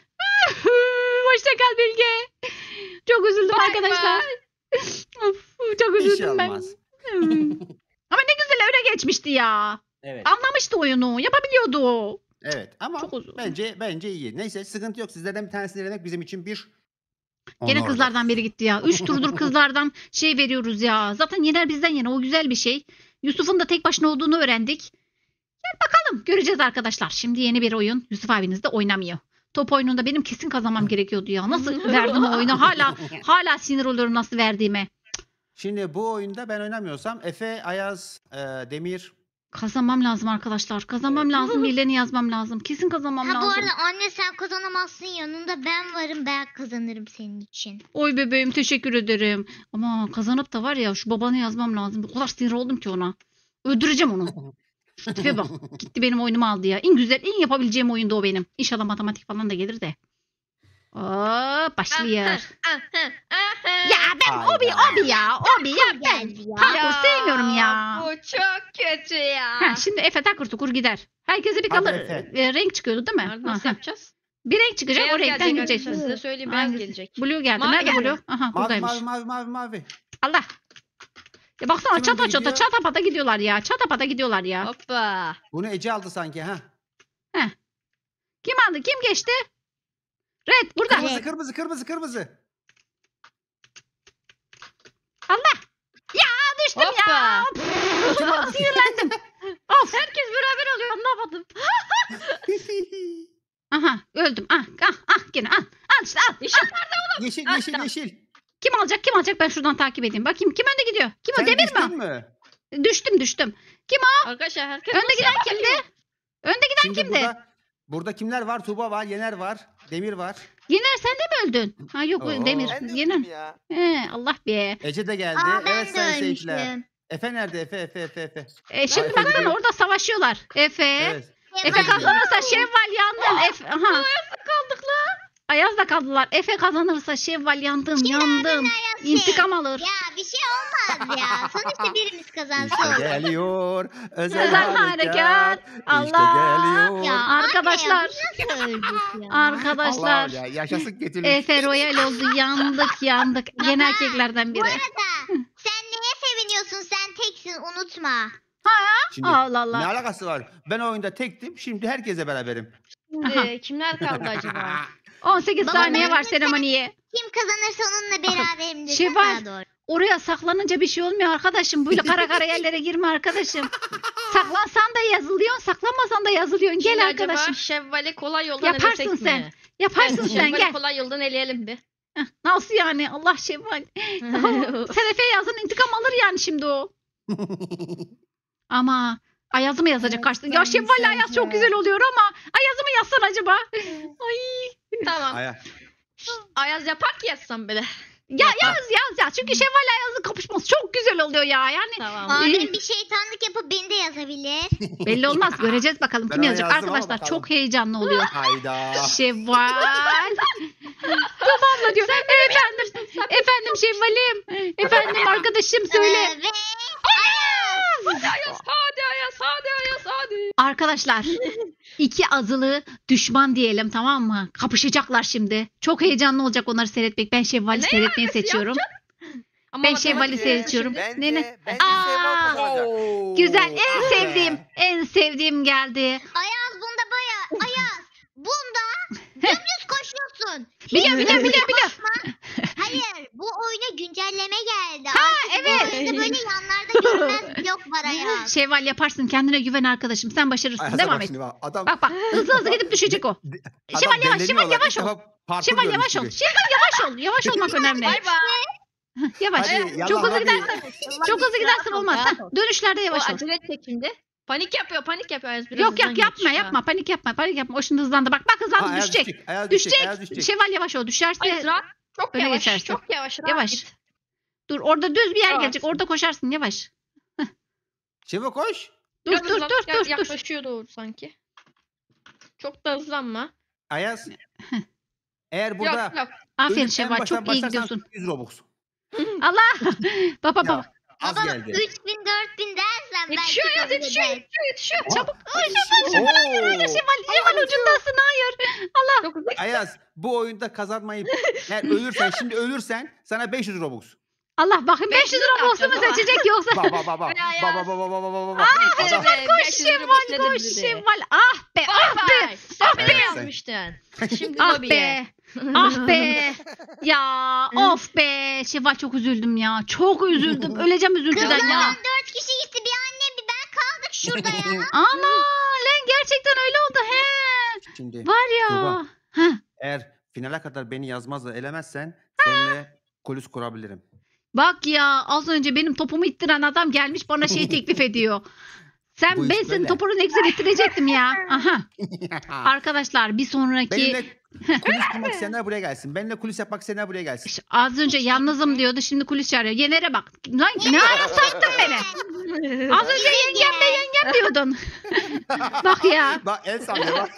Hoşça kal Bilge. Çok üzüldüm Bay arkadaşlar. bay. Of, çok Bir şey üzüldüm ben. olmaz. Hmm. Ama ne güzel öne geçmişti ya. Evet. Anlamıştı oyunu. Yapabiliyordu. Evet ama Çok uzun. bence bence iyi. Neyse sıkıntı yok. Sizlerden bir tanesini denemek bizim için bir Gene onurdu. kızlardan biri gitti ya. Üç turdur kızlardan şey veriyoruz ya. Zaten yener bizden yana. O güzel bir şey. Yusuf'un da tek başına olduğunu öğrendik. Gel bakalım. Göreceğiz arkadaşlar. Şimdi yeni bir oyun. Yusuf abiniz de oynamıyor. Top oyununda benim kesin kazanmam gerekiyordu ya. Nasıl verdim o oyunu? Hala hala sinir oluyorum nasıl verdiğime. Şimdi bu oyunda ben oynamıyorsam Efe, Ayaz, e, Demir. Kazanmam lazım arkadaşlar. Kazanmam lazım. Birilerini yazmam lazım. Kesin kazanmam Ha bu lazım. arada anne sen kazanamazsın yanında ben varım ben kazanırım senin için. Oy bebeğim teşekkür ederim. Ama kazanıp da var ya şu babanı yazmam lazım. O kadar sinir oldum ki ona. Öldüreceğim onu. Şu tipe bak. Gitti benim oyunumu aldı ya. En güzel, en yapabileceğim oyunda o benim. İnşallah matematik falan da gelir de. Oo, başlıyor. Ya ben Hayda. obi obi ya. Obi ya ben. Geldi ya. Parkur sevmiyorum ya. Bu çok kötü ya. Ha, şimdi Efe takır tukur gider. Herkese bir Hadi kalır, Efe. e, renk çıkıyordu değil mi? Bunları Nasıl Aha. yapacağız? Bir renk çıkacak Beyaz o renkten gelecek gideceksin. arkadaşlar, size söyleyeyim beyaz Hangisi? gelecek. Blue geldi. Mavi Nerede geldi. Blue? Aha Mavi buradaymış. mavi mavi mavi mavi. Allah. Ya baksana Kim çata önde çata gidiyor? çata pata gidiyorlar ya. Çata pata gidiyorlar ya. Hoppa. Bunu Ece aldı sanki ha. Kim aldı? Kim geçti? Red burada. Evet. Kırmızı kırmızı kırmızı kırmızı. Allah. Ya düştüm ya. Hoppa. Pff, sinirlendim. Of. Herkes beraber oluyor anlamadım. Aha öldüm. Ah ah ah gene al. Al işte al. İşte yeşil Ah, yeşil tamam. yeşil. Kim alacak? Kim alacak? Ben şuradan takip edeyim. Bakayım kim önde gidiyor? Kim o? Sen Demir düştün mi? mü? o? Düştüm düştüm. arkadaşlar herkes Önde nasıl giden yapıyor? kimdi? Önde giden Şimdi kimdi? burada, burada kimler var? Tuğba var, Yener var, Demir var. Yener sen de mi öldün? Ha yok Oo. Demir. Ben de Yener. öldüm ya. He, Allah be. Ece de geldi. Aa ben evet de sayın seyirciler. ölmüştüm. Efe nerede? Efe Efe Efe Efe. E, şimdi Efe bakalım gidiyor. orada savaşıyorlar. Efe. Evet. Efe kazanırsa Şevval yandın. Efe, aha. Kaldık lan. Ayaz'da kaldılar. Efe kazanırsa Şevval yandın yandın. İntikam alır. Ya bir şey olmaz ya. Sonuçta birimiz kazansa İşte olur. geliyor. Özel, Özel harekat. harekat. İşte Allah. geliyor. Ya Arkadaşlar. anne ya, bu nasıl öldük ya? Arkadaşlar. Allah ya yaşasın getirmiş. Efe Royal oldu. Yandık yandık. Yeni erkeklerden Bu biri. arada sen neye seviniyorsun? Sen teksin unutma. Şimdi Allah ne Allah. alakası var? Ben oyunda tektim. Şimdi herkese beraberim. Şimdi kimler kaldı acaba? on sekiz Baba, saniye ben var de- seremoniye. Kim kazanırsa onunla beraberim desem Şevval. daha doğru. Oraya saklanınca bir şey olmuyor arkadaşım. Böyle kara kara yerlere girme arkadaşım. Saklansan da yazılıyorsun, saklanmasan da yazılıyorsun. Şimdi Gel acaba arkadaşım. Şevval'i kolay yoldan Yaparsın elesek sen. mi? Yaparsın Evet, sen Şevval'i gel. kolay yoldan eleyelim bir. Heh, nasıl yani? Allah Şevval. Sen Efe'ye yazın intikam alır yani şimdi o. Ama Ayaz'ı mı yazacak karşısında? Ya Şevval'le Ayaz çok güzel oluyor ama Ayaz'ı mı yazsan acaba? Ay. Tamam. Aya. Ayaz yapar ki yazsam böyle. Ya yaz yaz yaz. Çünkü Şevval'le Ayaz'ın kapışması çok güzel oluyor ya. Yani Tamam. Adem bir şeytanlık yapıp beni de yazabilir. belli olmaz. Göreceğiz bakalım Ben kim ona yazacak. yazdım ama Arkadaşlar bakalım. çok heyecanlı oluyor. Hayda. Şevval. Tamam diyor. Efendim, efendim Şevval'im. Efendim arkadaşım söyle. Ee, ve Hadi Ayaz, hadi Ayaz, hadi Ayaz, hadi. Arkadaşlar iki azılı düşman diyelim tamam mı? Kapışacaklar şimdi. Çok heyecanlı olacak onları seyretmek. Ben Şevval'i Ne seyretmeyi alakası seçiyorum. Ama Ben bak, Şevval'i bak, seçiyorum. Bence, Ne ne? bence Aa! Şevval kazanacak. Oo. Güzel. En Ah sevdiğim, be. en sevdiğim geldi. Ayaz bunda baya Ayaz bunda dümdüz koşuyorsun. Biliyorum biliyorum biliyorum biliyorum. Hayır bu oyuna güncelleme geldi. Ha, Artık evet. Bu oyunda böyle yanlarda görünmez blok var Ayaz. Şevval yaparsın. Kendine güven arkadaşım. Sen başarırsın. Ayaz'a Devam bak et. şimdi bak. Adam, Bak bak. Hızlı hızlı gidip düşecek o. adam Şevval yavaş, delleniyor Şevval lan. yavaş İlk ol. defa parkur Şevval görmüş yavaş ol. gibi. Şevval yavaş ol. Yavaş olmak önemli. Bay bay. Yavaş. Hadi, yallah, Çok hızlı hadi. gidersen, çok hızlı gidersen olmaz. Rahat Heh, ol. dönüşlerde O yavaş ol. acele edecek şimdi. Panik yapıyor, panik yapıyor Ayaz. Biraz Yok hızdan yok geç yapma ya. yapma. Panik yapma. Panik yapma. O şimdi hızlandı. Bak bak Ha, hızlandı Ayaz düşecek. düşecek. Ayaz Düşecek. düşecek. Ayaz düşecek. Şevval yavaş ol. Düşerse Ayaz rahat. Çok öne yavaş, geçersin. çok yavaş. Rahat Yavaş. git. dur orada düz bir yer Yavaş. gelecek. Orada koşarsın yavaş. Şevval koş. Dur Biraz dur hızlan- dur ya- dur dur. Yaklaşıyor doğru sanki. Çok da hızlanma. Ayaz. Eğer burada Yok yok. Aferin ölüp en Şevval baştan çok iyi başlarsan gidiyorsun. yüz Robux. Allah. Baba baba. Ya, az Baba geldi. üç bin dört bin dersen belki Yetişiyor Ayaz, kabul yetişiyor, eder. yetişiyor, yetişiyor. Çabuk. Ay Oo. Şevval. Şevval ucundasın. Hayır. Çok hızlı. Ayaz bu oyunda kazanmayıp eğer ölürsen şimdi ölürsen sana beş yüz Robux. Allah bakın beş yüz yüz lira olsa mı yapacağız ama. seçecek yoksa? Ba ba ba ba. Öyle Ayaz. Ba ba ba ba ba ba ba ba. Aa, Adam- be, Koş beş yüz lira Şevval bu koş dedi. Şevval. Ah be ah Bay be. bay. Sen beni Evet. yazmıştın. Şimdi Ah lobiye. be. Ah be. Ya of be. Şevval çok üzüldüm ya. Çok üzüldüm. Öleceğim üzüntüden ya. Kızlardan dört kişi gitti bir annem bir ben kaldık şurada ya. Ana lan gerçekten öyle oldu he. Şimdi Var ya. Tuğba. Heh. eğer finale kadar beni yazmazla elemezsen seninle kulis kurabilirim. Bak ya az önce benim topumu ittiren adam gelmiş bana şey teklif ediyor. Sen Bu iş ben senin böyle. topunu ne güzel ittirecektim ya. Aha. Arkadaşlar bir sonraki Benimle kulis kurmak isteyenler buraya gelsin. Benimle kulis yapmak isteyenler buraya gelsin. Ş- az önce yalnızım diyordu şimdi kulis çağırıyor. Yener'e bak. Lan ne ara sattın beni? Az önce yengem de yengem diyordun. Bak ya. Bak el sallıyor bak.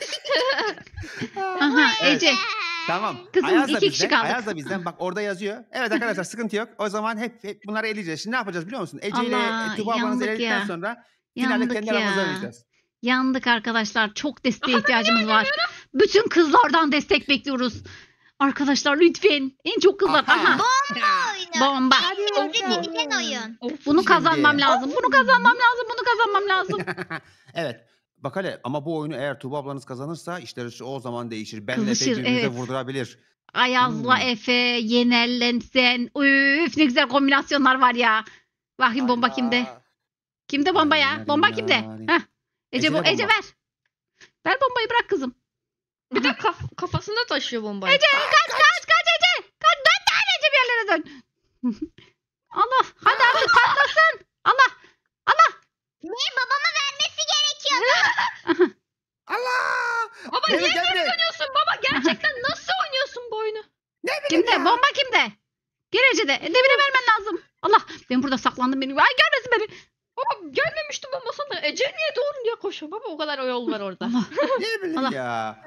Aha Evet. Ece. Tamam. Kızım, Ayaz da iki kişi bizden, kaldık. Ayaz da bizden. Bak orada yazıyor. Evet arkadaşlar sıkıntı yok. O zaman hep, hep bunları eleyeceğiz. Şimdi ne yapacağız biliyor musun? Ece ile Allah, e, Tuba ablanızı yandık eledikten ya. sonra finalde Yandık kendi aramızda ya. oynayacağız. Yandık arkadaşlar. Çok desteğe ihtiyacımız var. Bütün kızlardan destek bekliyoruz. Arkadaşlar lütfen. En çok kızlar. Aha. Aha. Oyunu. Bomba. Nefret edilen oyun. Bunu Şimdi. kazanmam lazım. Bunu kazanmam lazım. Bunu kazanmam lazım. Evet. Bak hele ama bu oyunu eğer Tuba ablanız kazanırsa işler o zaman değişir. Benle Kızışır, Efe birbirinize evet. vurdurabilir. Ayaz'la Hmm. Efe, Yener'le sen. Üf ne güzel kombinasyonlar var ya. Bakayım bomba Hayda. kimde? Kimde bomba ya? Narin, Bomba kimde? narin. Heh. Ece, Ece'de bu, Ece bomba. ver. Ver bombayı bırak kızım. Bir de kaf- kafasında taşıyor bombayı. Ece kaç kaç kaç Ece. Kaç dön dön Ece bir yerlere dön. Allah hadi artık patlasın. Allah Allah. Niye babama vermesi gerekiyordu? Allah! Baba Gel, niye gel geri buraya. dönüyorsun baba? Gerçekten nasıl oynuyorsun bu oyunu? Kimde? Bomba kimde? Gel Ece'de. Demire vermen lazım. Allah ben burada saklandım beni. Ay görmesin beni. Baba gelmemişti bomba sana. Ece niye doğru diye koşuyor? Baba o kadar o yol var orada. Allah. Ne bileyim Allah. ya.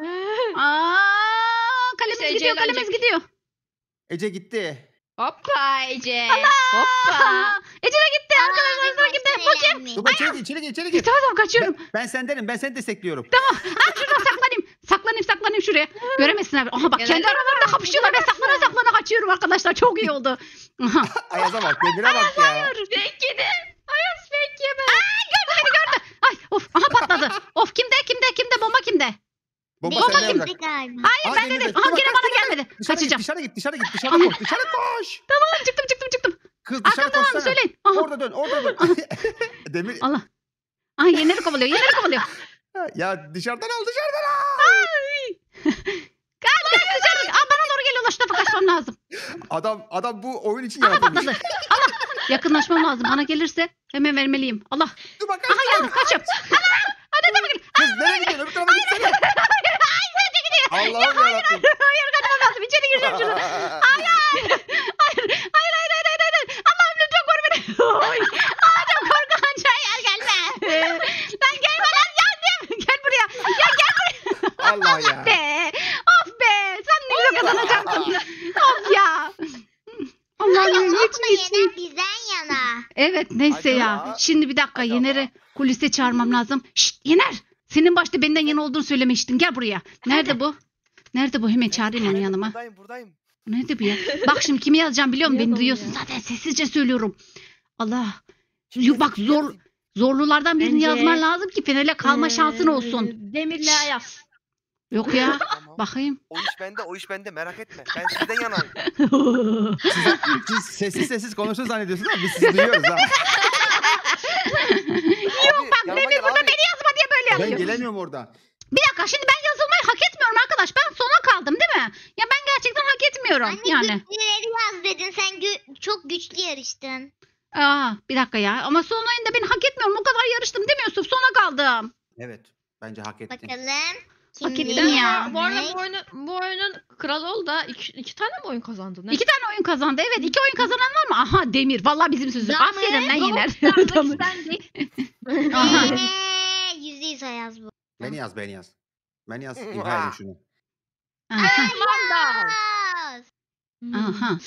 Aa, kalemiz Ece gidiyor kalemiz eğlenecek. gidiyor. Ece gitti. Hoppa Ece. Hoppa. Aa, Ece de gitti arkadaşlar Aa, sıra kimde? başta Bu kim? eğlenmiş. Tuba içeri gir, içeri gir, içeri gir. Git tamam kaçıyorum. Ben, ben sendenim, ben seni destekliyorum. Ha şurada saklanayım. Saklanayım saklanayım şuraya. Göremesinler. Aha bak Gel, kendi gel. aralarında kapışıyorlar. Ben saklana saklana kaçıyorum arkadaşlar. Çok iyi oldu. Aha. Ayaz'a bak, kendine bak ya. Fake yedi. Ayaz fake yeme. Gördü beni gördü. Ay of aha patladı. Of kimde kimde kimde bomba kimde? Bomba Bomba sende olacak. kimdi galiba? Hayır Aa, bende Demir değil. de- Aha Tuba, gene kaç, bana kaç, gelmedi. Dışarı git, Kaçacağım. dışarı git, dışarı git, dışarı Aman. koş, dışarı koş. Tamam çıktım çıktım çıktım. Kız dışarı Arkamda var mı koşsana. söyleyin. Aha. Orada dön, orada dön. Demir, Allah. Ay Yener'i kovalıyor. Yener'i kovalıyor. ya dışarıdan al, dışarıdan al. Kaç kaç dışarı. Aa, bana doğru geliyorlar. Şu tarafa kaçmam lazım. Adam adam bu oyun için Aha yaratılmış. patladı. Allah. Yakınlaşmam lazım. Bana gelirse hemen vermeliyim. Allah. Dur bakalım. Aha geldim. Kaçıyorum. Kız nereye gidiyorsun? Öbür tarafa gitsene. Allah'ım yarabbim. Hayır kaçmam lazım. İçeri gireceğim şunu. Hayır. Hayır. Hayır. Hayır. Hayır. Hayır. Hayır. Allah'ım lütfen koru beni. Oy. Aa çok korkunç. Hayır gelme. Lan gelme lan. Ya gel. Gel buraya. Ya gel buraya. Allah ya. Be. Of be. Sen ne güzel kazanacaksın. Of ya. Allah'ım Ama hiç abla hiç. Yener bizden yana. Evet neyse Hadi ya. ama. Şimdi bir dakika Hadi Yener'i ama. kulise çağırmam lazım. Şşt Yener. Senin başta benden yana olduğunu söylemiştin. Gel buraya. Nerede bu? Nerede bu? Hemen çağırayım onu yanıma. Buradayım buradayım. Nerede bu ya? Bak şimdi kimi yazacağım biliyor musun? Niye Beni bu duyuyorsun ya? zaten sessizce söylüyorum. Allah. Kim Yo, bak yazayım, kim zor yazayım? zorlulardan birini Bence, yazman lazım ki finale kalma şansın Ee, olsun. Demirle Ayaz. Yok ya. Tamam. Bakayım. O iş bende o iş bende merak etme. Ben sizden yanayım. Siz sessiz sessiz konuşuyorsunuz zannediyorsunuz ama biz sizi duyuyoruz ha. Yok bak Demir burada beni yazma diye böyle Ben yazıyor. gelemiyorum orada. Bir dakika şimdi ben yazılmayı hak etmiyorum arkadaş. Ben sona kaldım değil mi? Ya ben gerçekten hak etmiyorum Anne yani. güçlüleri yaz dedin. Sen gü- çok güçlü yarıştın. Aa, bir dakika ya. Ama son oyunda ben hak etmiyorum. O kadar yarıştım değil mi Yusuf? Sona kaldım. Evet. Bence hak ettin. Bakalım. Hak kimler ettim ya. ne? Bu arada bu, oyunu, bu oyunun kralı oldu da iki, iki tane mi oyun kazandı? Ne? İki tane oyun kazandı. Evet iki oyun kazanan var mı? Aha Demir. Vallahi bizim sözümüz. Damı, Aferin lan Doğu, Yener. Damı, Tamam. Sandy. Aha. Eee, Yüzde yüz Ayaz bu. Beni yaz beni yaz. Beni yaz. Aa. İmha edin şunu. Aha. Manda. Ayaz. Aha.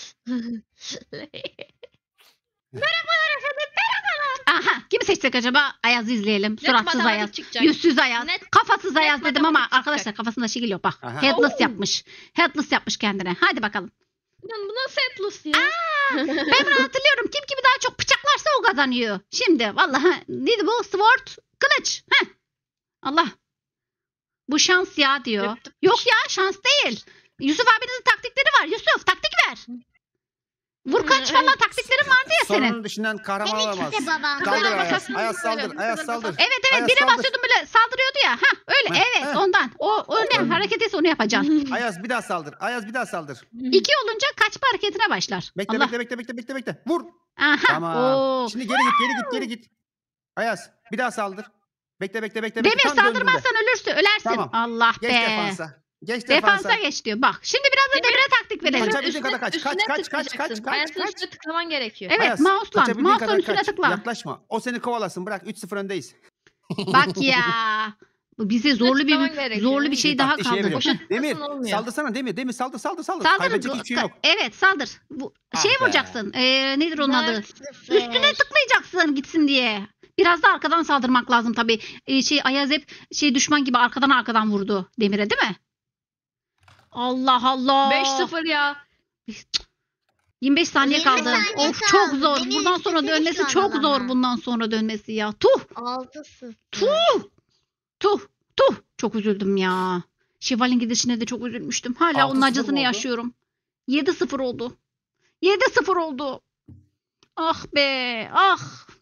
Aha. Kimi seçsek acaba? Ayaz'ı izleyelim. Net Suratsız matematik Ayaz. çıkacak. Yüzsüz Ayaz. Net- Kafasız net Ayaz dedim ama matematik çıkacak. arkadaşlar kafasında şekil yok. Bak. Aha. Headless Oo. yapmış. Headless yapmış kendine. Hadi bakalım. Lan bu nasıl Atlas ya? Ben bunu hatırlıyorum. Kim kimi daha çok bıçaklarsa o kazanıyor. Şimdi vallahi neydi bu? Sword, kılıç. Heh. Allah. Bu şans ya diyor. Yaptık. Yok ya şans değil. Yusuf abinizin taktikleri var. Yusuf taktik ver. Vur kaç falan taktiklerin vardı ya senin. Sorunun dışından kahraman olamaz. Seninki de babam. Saldır Kadar Ayaz. basasın Ayaz böyle, saldır. bu Ayaz kadar saldır. Evet evet Ayaz bire saldır. basıyordun böyle saldırıyordu ya. Ha öyle Heh, evet heh. ondan. O öyle hareket etse onu yapacaksın. Ayaz bir daha saldır. Ayaz bir daha saldır. İki olunca kaçma hareketine başlar. Bekle Allah. bekle bekle bekle bekle bekle. Vur. Aha. Tamam. Oo. Şimdi geri git geri git geri git. Ayaz bir daha saldır. Bekle bekle bekle. bekle. Demir Tam döndüğünde. saldırmazsan ölürsün ölersin. Tamam. Allah Geç be. defansa. Geç defansa. Defansa geç diyor. Bak şimdi biraz da Demir'e taktik verelim. Kaçar- Kaçabildiğin kadar kaç, kaç, Üstüne kaç, kaç, tıklayacaksın. kaç, Ayaz'ın kaç. üstüne tıklaman gerekiyor. Evet Ayaz, mouse'la. kaçabildiğin Mouse'la kadar üstüne kaç. tıkla. Yaklaşma. O seni kovalasın. Bırak üç sıfır öndeyiz. Bak ya. Bu bize zorlu tıklaman bir gerekiyor. zorlu bir şey daha Taktiği şeye kaldı. veriyorum. Boşa Demir tıklasın olmuyor. saldırsana Demir. Demir saldır saldır saldır. Saldırın. Kaybedecek hiçbir şey yok. Evet saldır. Bu Ah şey be. vuracaksın. Ee, nedir onun adı? Dört sıfır. Üstüne tıklayacaksın gitsin diye. Biraz da arkadan saldırmak lazım tabii. Ee, şey Ayaz hep şey düşman gibi arkadan arkadan vurdu Demir'e değil mi? Allah Allah. beş sıfır ya. yirmi beş saniye yirmi kaldı. saniye Of kaldı. çok zor. Demir Buradan sonra istedi dönmesi şu an çok adama. zor. Bundan sonra dönmesi ya. Tuh Altı sıfır. tuh tuh tuh. Çok üzüldüm ya. Şevval'in gidişine de çok üzülmüştüm. Hala Altı onun sıfır acısını mı oldu? yaşıyorum. yedi sıfır oldu. yedi sıfır oldu. Ah be ah.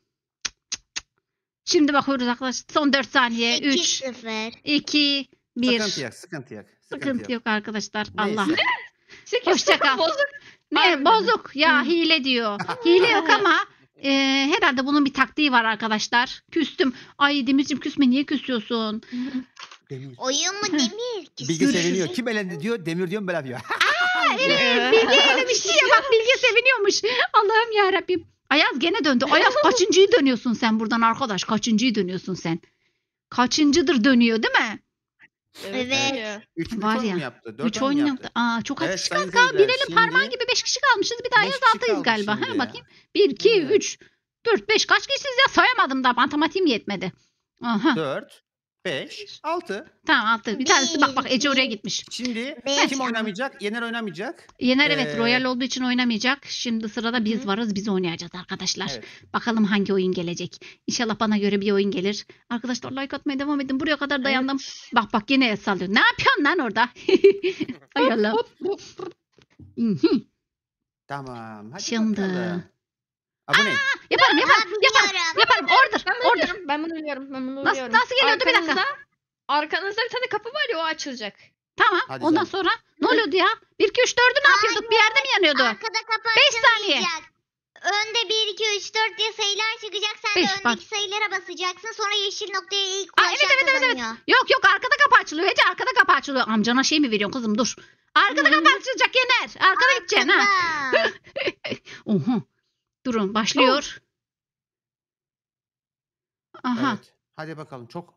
Şimdi bakıyoruz arkadaşlar. Son dört saniye. sekiz üç, sıfır. iki, bir. Sıkıntı yok sıkıntı yok. Sıkıntı yok arkadaşlar. Neyse. Allah. sekiz Hoşça kal. bozuk. Ne Harbiden. bozuk ya Hı. hile diyor. Hile yok ama e, herhalde bunun bir taktiği var arkadaşlar. Küstüm. Ay Demircim küsme niye küsüyorsun? Demir. Oyun mu Demir? Bilge Görüşürüz. seviniyor. Kim elendi diyor. Demir diyorum ben yapıyor. Evet Bilge elemiş ya bak Bilge seviniyormuş. Allah'ım ya Rabbim. Ayaz gene döndü. Ayaz kaçıncıyı dönüyorsun sen buradan arkadaş? Kaçıncıyı dönüyorsun sen? Kaçıncıdır dönüyor değil mi? Evet. Üç Var oyun ya, mu yaptı? Dört Üç oyun oyun mu yaptı. Aa çok az Evet, kişi sayın kaldı. Ha, seyirciler, Bir elin şimdi parmağı gibi beş kişi kalmışız. Bir daha beş Ayaz kişi altıyız kaldık galiba. şimdi Ha ya. bakayım. Bir, iki, Evet. üç, dört, beş. Kaç kişiyiz ya? Sayamadım da. Matematiğim yetmedi. Aha. Dört, beş, altı. Tamam altı. Bir tanesi bak bak Ece oraya gitmiş. Şimdi Beş. kim oynamayacak? Yener oynamayacak. Yener evet Ee, Royal olduğu için oynamayacak. Şimdi sırada biz Hı. varız. Biz oynayacağız arkadaşlar. Evet. Bakalım hangi oyun gelecek. İnşallah bana göre bir oyun gelir. Arkadaşlar like atmaya devam edin. Buraya kadar dayandım. Bak bak yine el sallıyor. Ne yapıyorsun lan orada? Hay Allah. Mhm. Tamam. Hadi Şimdi. bakalım. Abone. Yaparım yaparım Aa, yaparım. biliyorum. Yaparım order. Ben bunu Order. biliyorum. Ben bunu biliyorum. Ben bunu Nasıl- biliyorum. nasıl geliyordu? Bir dakika. Arkanızda, arkanızda bir tane kapı var ya o açılacak. Tamam. Hadi Ondan canım. sonra ne oluyordu ya? bir iki üç dördü ne yapıyorduk? Bir yerde mi yanıyordu? Arkada kapı Beş saniye. açılmayacak. Önde bir, iki, üç, dört diye sayılar çıkacak. Sen Beş, de bak. öndeki sayılara basacaksın. Sonra yeşil noktaya ilk Aa, ulaşan evet, evet, evet, evet. kazanıyor. Yok yok arkada kapı açılıyor. Ece arkada kapı açılıyor. Amcana şey mi veriyorsun kızım dur. Arkada kapı açılacak Yener. Arkada gideceksin ha. Arkada. Oha. Durun başlıyor. Aha. Evet. Hadi bakalım çok.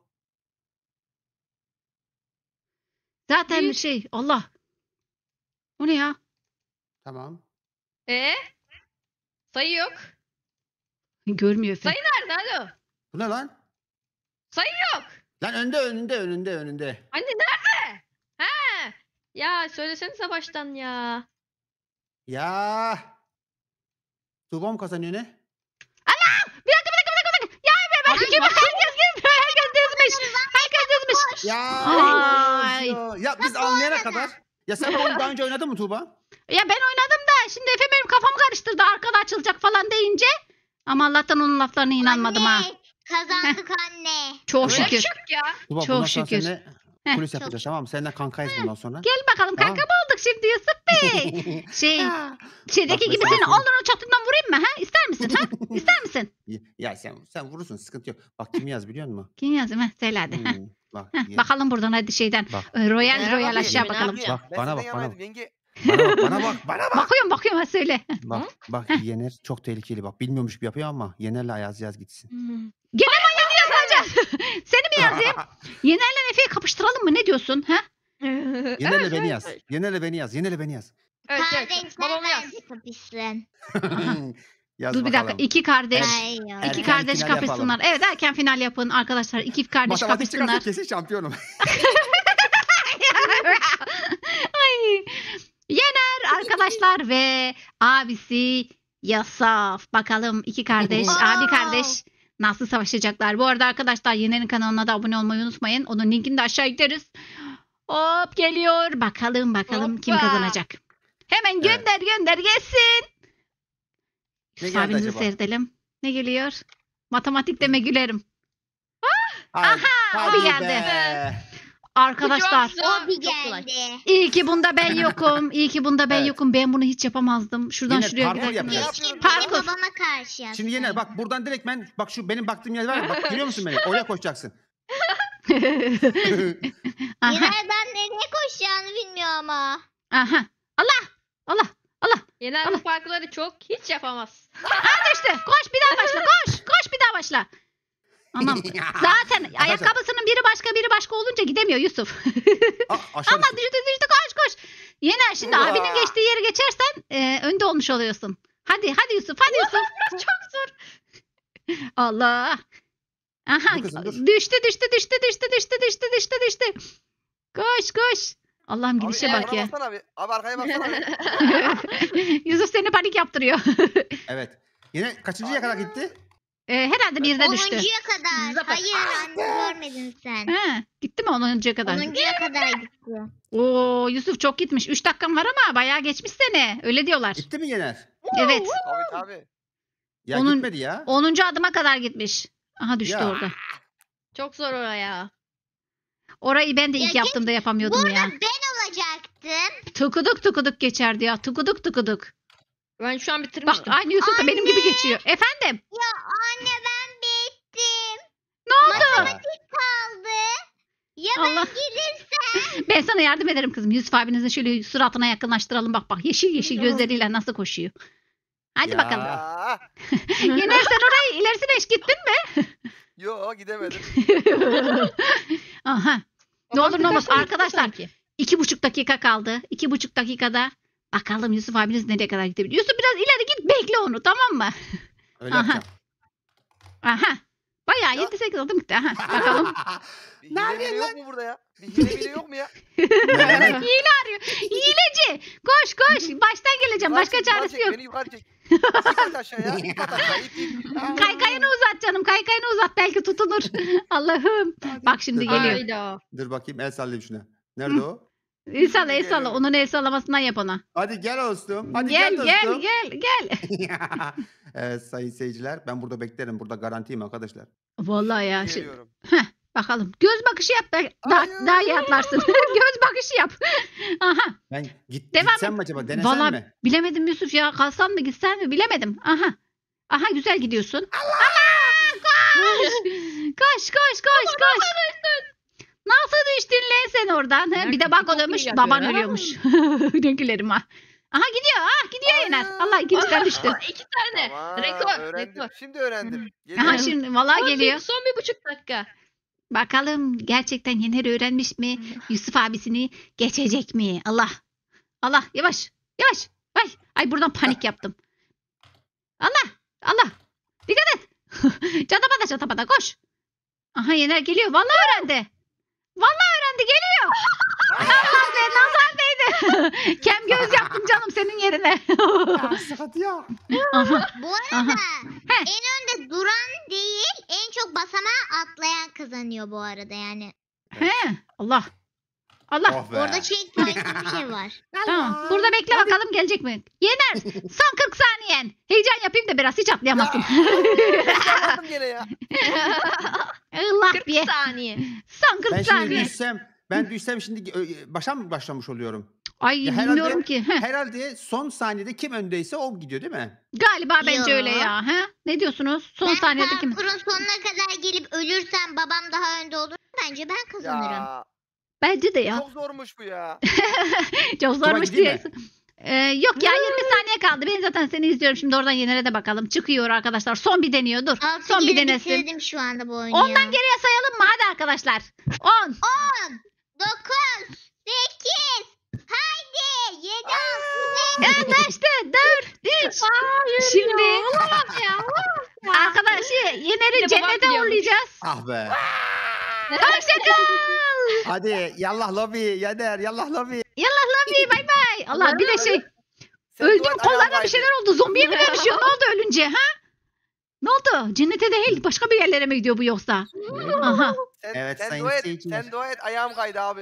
Zaten Büyük. şey Allah. O ne ya? Tamam. E? Sayı yok. Görmüyor Efe. Sayı nerede? Alo. Bu ne lan? Sayı yok. Lan önde önünde önünde önünde. Anne nerede? Ha? Ya söylesenize baştan ya. Ya. Tuğba mı kazanıyor ne? Bir dakika bir dakika bir dakika. bir dakika. Ya ben ben kim? Herkes girmiyor. Herkes dizmiş. Herkes dizmiş. Ya. Ay. Ya, ya biz anlayana kadar. Ya sen bu oyunu daha önce oynadın mı Tuğba? Ya ben oynadım da şimdi Efe benim kafamı karıştırdı. Arkada açılacak falan deyince. Ama Allah'tan onun laflarına inanmadım ha. Anne, kazandık anne. Çok Öyle şükür. şık ya. Tuğba Çok bundan sonra şükür. seninle Heh. kulis yapacağız tamam mı? Seninle kankayız bundan sonra. Gel bakalım Tamam. kanka mı olduk şimdi Yusuf Bey? Şey şeydeki Bak gibi mesela seni sen- alnının çatından vurayım mı ha? İster misin ha? İster misin? Ya, ya sen sen vurursun sıkıntı yok. Bak kim yaz biliyor musun? Kim yazayım ha? Söyle hadi. Heh. Hmm, bak, Heh, ye- bakalım buradan hadi şeyden. Bak. Ee, Royal Ne Royal yapayım? aşağı Ne bakalım. yapayım? Bak Ben bana senden bak bana yanaydım bak. yenge. Bana bak bana bak bana bak. Bakıyorum bakıyorum ha söyle. Bak bak Yener çok tehlikeli bak. Bilmiyormuş gibi yapıyor ama Yener'le Ayaz yaz gitsin. Hmm. Gene manyak yazacağız. Seni mi yazayım? Yener'le Efe'yi kapıştıralım mı? Ne diyorsun? Ha? Yener'le Evet, beni evet, yaz. evet. Yener'le beni yaz. Yener'le beni yaz. Evet, evet. Kardeşler Babamı yaz. bence kapışsın. yaz Dur bir dakika. bakalım. İki kardeş. Ay, İki erken kardeş final kapışsınlar. yapalım. Evet erken final yapın arkadaşlar. İki kardeş Matematik çıkarsa kapışsınlar. kesin şampiyonum. Ay. Yener arkadaşlar ve abisi Yasaf. Bakalım iki kardeş, Wow. abi kardeş nasıl savaşacaklar. Bu arada arkadaşlar Yener'in kanalına da abone olmayı unutmayın. Onun linkini de aşağı ekleriz. Hop geliyor. Bakalım bakalım kim Hoppa. kazanacak. Hemen gönder gönder gelsin. Ne Yusuf geldi abinizi acaba? seyredelim. Ne geliyor? Matematik deme gülerim. Hadi, Aha, o geldi. be. Arkadaşlar Bu çok O bir Çok kolay. geldi. iyi ki bunda ben yokum. İyi ki bunda ben Evet. yokum. Ben bunu hiç yapamazdım. Şuradan Yine şuraya parkur giderken. yapacağız. Keşke bir de Parkur. babama karşı yapsaydım. Şimdi Yener bak buradan direkt ben bak şu benim baktığım yer var ya bak görüyor musun beni? Oraya koşacaksın. Aha, Yener'den nereye koşacağını bilmiyor ama. aha. Allah. Allah. Allah. Yener Allah. bu farkları çok hiç yapamaz. Hadi işte. Koş bir daha başla. Koş. Koş bir daha başla. Aman. Zaten ayakkabısının biri başka biri başka olunca gidemiyor Yusuf. Aa, aşağı Ama düştü. düştü düştü koş koş. Yener şimdi Uaa. abinin geçtiği yeri geçersen e, önde olmuş oluyorsun. Hadi hadi Yusuf hadi Yusuf. Çok zor. Allah. Aha Dur kızım, dur. düştü düştü düştü düştü düştü düştü düştü düştü. Koş koş. Allah'ım Abi gidişe arkaya bak ya. baksana abi. Abi arkaya baksana abi. Yusuf seni panik yaptırıyor. Evet. Yine kaçıncıya kadar gitti? E, herhalde bir de düştü. onuncuya kadar. Zafer. Hayır anne görmedin sen. He, gitti mi onuncuya kadar? onuncuya kadar gitti. Oo Yusuf çok gitmiş. Üç dakikan var ama bayağı geçmiş seni. Öyle diyorlar. Gitti mi Yener? Evet. Tabii tabii. Ya Onun- gitmedi ya. onuncu adıma kadar gitmiş. Aha düştü Ya. orada. Çok zor oraya. Orayı ben de ilk Ya yaptığımda yapamıyordum Burada ya. ben olacaktım. Tukuduk tukuduk geçerdi ya. Tukuduk tukuduk. Ben şu an Bak bitirmiştim. aynı Yusuf da benim gibi Anne. geçiyor. Efendim? Ya anne ben bittim. Ne oldu? Matematik kaldı. Ya ben Allah. gelirsem. Ben sana yardım ederim kızım. Yusuf abinizin şöyle suratına yakınlaştıralım. Bak bak yeşil yeşil gözleriyle nasıl koşuyor. Hadi Ya. bakalım. Aa, Yener sen orayı ilerisine eş gittin mi? yo gidemedim. Aha. Ne Babam olur ne olmaz birkaç tane arkadaşlar. sanki. İki buçuk dakika kaldı. İki buçuk dakikada bakalım Yusuf abiniz nereye kadar gidebilir. Yusuf biraz ileri git bekle onu tamam mı? Öyle Aha. yapacağım. Aha. Bayağı Ya. yedi sekiz adım gitti. Aha. Bakalım. Bir Ne hile yapıyorsun bile lan? yok mu burada ya? Bir hile bile yok mu ya? Yani- Hile arıyor. Hileci. Koş koş. Baştan geleceğim. Yukarı Başka çek, yukarı çaresi çek, yok. Beni yukarı çek. İp at aşağıya. İp at aşağıya. İp ip. Kaykayını uzat canım. Kaykayını uzat. Belki tutunur. Allah'ım. Bak şimdi Dur, geliyor. Hayda. Dur bakayım el sallayayım şuna. Nerede o? El salla el Geliyor. salla. Onun el sallamasından yap ona. Hadi gel dostum. Hadi Gel gel, gel dostum. gel gel. Evet sayın seyirciler ben burada beklerim. Burada garantiyim arkadaşlar. Vallahi ya. Şey, Geliyorum. Bakalım. Göz bakışı yap. Daha, Hayır. daha iyi atlarsın. Göz bakışı yap. Aha. Ben git, Devam gitsem mi acaba? Denesem Vallahi mi? bilemedim Yusuf ya. Kalsam mı gitsen mi bilemedim. Aha. Aha güzel gidiyorsun. Allah! Koş! Koş koş koş koş. Nasıl düştün lan sen oradan? He? Bir de bak Çok iyi ölüyormuş. yapıyor, Baban ha? ölüyormuş. Ne gülerim ha. Aha gidiyor. Ah gidiyor Yener. Hayır. Allah ikinciden düştü. Aa, iki tane. Tamam, Rekor. öğrendim. Rekor. Şimdi öğrendim. Aha Geliyor. şimdi vallahi Son bir- geliyor. Son bir buçuk dakika. Bakalım gerçekten Yener öğrenmiş mi? Yusuf abisini geçecek mi? Allah. Allah yavaş. Yavaş. Ay, ay buradan panik yaptım. Allah. Allah. Dikkat et. Çatapada çatapada koş. Aha Yener geliyor. Vallahi öğrendi. Vallahi öğrendi geliyor. Allah be nazar değdi. Kem göz yaptım canım senin yerine. Ya, sıkıntı yok. Aha. Bu arada Aha. He. en önde duran değil en çok basamağı atlayan kazanıyor bu arada yani. He. Allah. Allah. Oh be. Orada checkpoint bir şey var. Tamam. Burada bekle bakalım gelecek mi? Yener. Son kırk saniyen. Heyecan yapayım da biraz hiç atlayamazsın. Yapmadım gene ya. Allah kırk bir. saniye. Son kırk Ben şimdi saniye. düşsem, ben düşsem şimdi ö- başa mı başlamış oluyorum? Ay Ya herhalde- bilmiyorum ki. Heh, Herhalde son saniyede kim öndeyse o gidiyor değil mi? galiba bence Yo. öyle ya. He? Ne diyorsunuz? Son Ben saniyede kim? parkurun sonuna kadar gelip ölürsem babam daha önde olur. Bence ben kazanırım. Ya, Bence de ya. çok zormuş bu ya. Çok zormuş gideyim diye. Ee, yok ya yirmi saniye kaldı. Ben zaten seni izliyorum. Şimdi oradan Yener'e de bakalım. Çıkıyor arkadaşlar. Son bir deniyor. Dur. Altı Son bir kere denesin. bitirdim şu anda bu oyunu. Ondan geriye sayalım mı? Hadi arkadaşlar. on. dokuz, sekiz, haydi, yedi, altı, Yaklaştı. dört. üç. Şimdi arkadaşı Yener'i Bir de babam cennete biliyormuş. uğurlayacağız. Ah be. Hoşçakal. Hadi yallah lobi Yener yallah lobi. Yallah lan bir bay bay. Allah bir de şey. Sen Öldüm dua et, kollarına ayağım bir şeyler kaydı. oldu. Zombiye mi dönüşüyor? Ne oldu ölünce ha? Ne oldu? Cennete değil başka bir yerlere mi gidiyor bu yoksa? Aha. Sen, Evet, sen sayın dua et, seyirciler. sen dua et ayağım kaydı abi.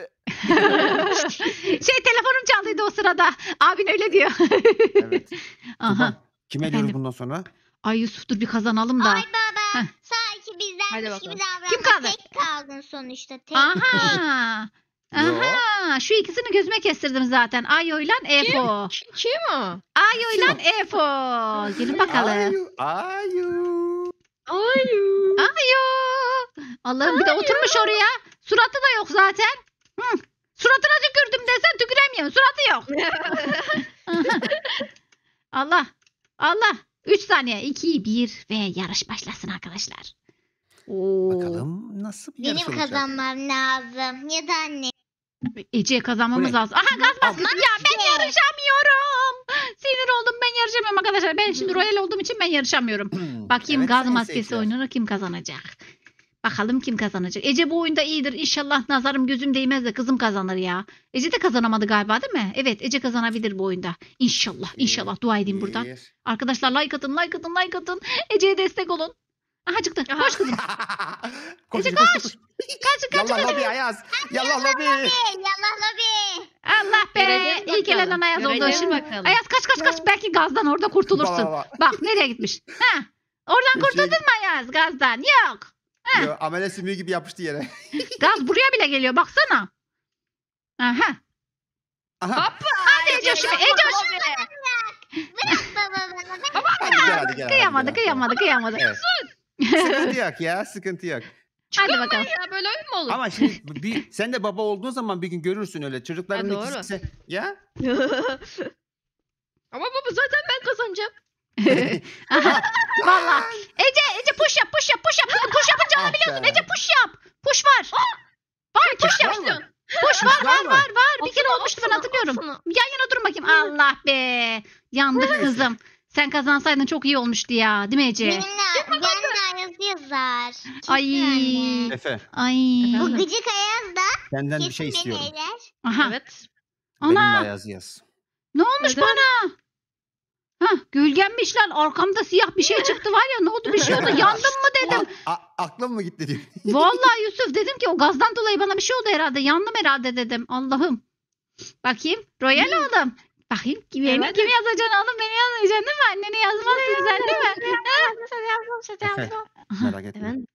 Şey telefonum çaldıydı o sırada. Abin öyle diyor. Evet. Aha. Tuban, kime Efendim? diyoruz bundan sonra? Ay Yusuf dur bir kazanalım da. Ay baba. Heh. Sanki Hadi bizdenmiş bakalım. gibi davranma. Kim kaldı? Tek kaldın sonuçta. Tek. Aha. Yo. Aha. Şu ikisini gözüme kestirdim zaten. Ayo'yla Efo. Kim, kim o? Ayo'yla Efo. Gelin bakalım. Ayu. Ayu. Ay. Ayo. Allah'ım bir de oturmuş oraya. Suratı da yok zaten. Hı. Suratına tükürdüm desen tüküremiyorum. Suratı yok. Allah. Allah. üç saniye. iki, bir ve yarış başlasın arkadaşlar. Oo. Bakalım nasıl bir yarış Benim olacak? kazanmam lazım. Ya da anne. Ece'ye kazanmamız Bu ne? lazım. Aha gaz basmış. Aman Ya ben işte. yarışamıyorum. Sinir oldum ben yarışamıyorum arkadaşlar. Ben şimdi royal olduğum için ben yarışamıyorum. Bakayım Evet, gaz sayın maskesi seyirciler. oyununu kim kazanacak? Bakalım kim kazanacak? Ece bu oyunda iyidir. İnşallah nazarım gözüm değmez de kızım kazanır ya. Ece de kazanamadı galiba değil mi? Evet Ece kazanabilir bu oyunda. İnşallah inşallah dua edeyim buradan. Bir. Arkadaşlar like atın like atın like atın. Ece'ye destek olun. Aha çıktı. Aha. Koş kızım. koş, Ece koş, koş. koş. Kaç kaç Yallah kaç. lobi Ayaz. Yallah lobi. Yallah lobi. Allah be. Göreceğiz İlk bakalım. elenen Ayaz oldu. Göreceğiz Şimdi bakalım. Ayaz kaç kaç kaç. Belki gazdan orada kurtulursun. Baba, baba. Bak nereye gitmiş. Ha. Oradan Şey- kurtuldun mu Ayaz gazdan? Yok. Ha. Yo, amele sümüğü gibi yapıştı yere. Gaz buraya bile geliyor baksana. Aha. Aha. Hadi Ece şimdi Ece Bırak baba bana. Hadi gel hadi gel. kıyamadı hadi gel. kıyamadı kıyamadı. Evet. Sıkıntı yok ya sıkıntı yok. Hadi bakalım. Ya böyle oyun mu olur? Ama şimdi bir, sen de baba olduğun zaman bir gün görürsün öyle. Çocukların Ha, doğru. ikisi ya. Ama baba zaten ben kazanacağım. Aha. Valla. Ece Ece push yap push yap push yap. Kızım push yapınca Ah alabiliyorsun. be. Ece push yap. Push var. Var push yap. Var mı? Push var var mı? var var. Bir kere Atsana, olmuştu ben atsana, hatırlıyorum. atsana. Yan yana durun bakayım. Allah be. Yandık Neyse. kızım. Sen kazansaydın çok iyi olmuştu ya. Değil mi Ece? Benimle, benimle yazı yazar. Kesin Ay. anne. Efe Ay. Bu Efendim? gıcık Ayaz da senden bir kesin şey beni istiyorum. eler. Aha. Evet. Benimle Ana. Ayaz yaz. Ne olmuş Neden? bana? Ha gölgenmiş lan. Arkamda siyah bir şey çıktı var ya. Ne oldu bir şey oldu. Yandım mı dedim. A- a- aklım mı gitti diyor. Vallahi Yusuf dedim ki o gazdan dolayı bana bir şey oldu herhalde. Yandım herhalde dedim. Allah'ım. Bakayım. Royal oğlum. Bakayım kimi, Evet. kimi yazacaksın oğlum beni yazmayacaksın değil mi? Anneni yazmazsın sen değil mi? Efe, Aha. merak etme. Evet.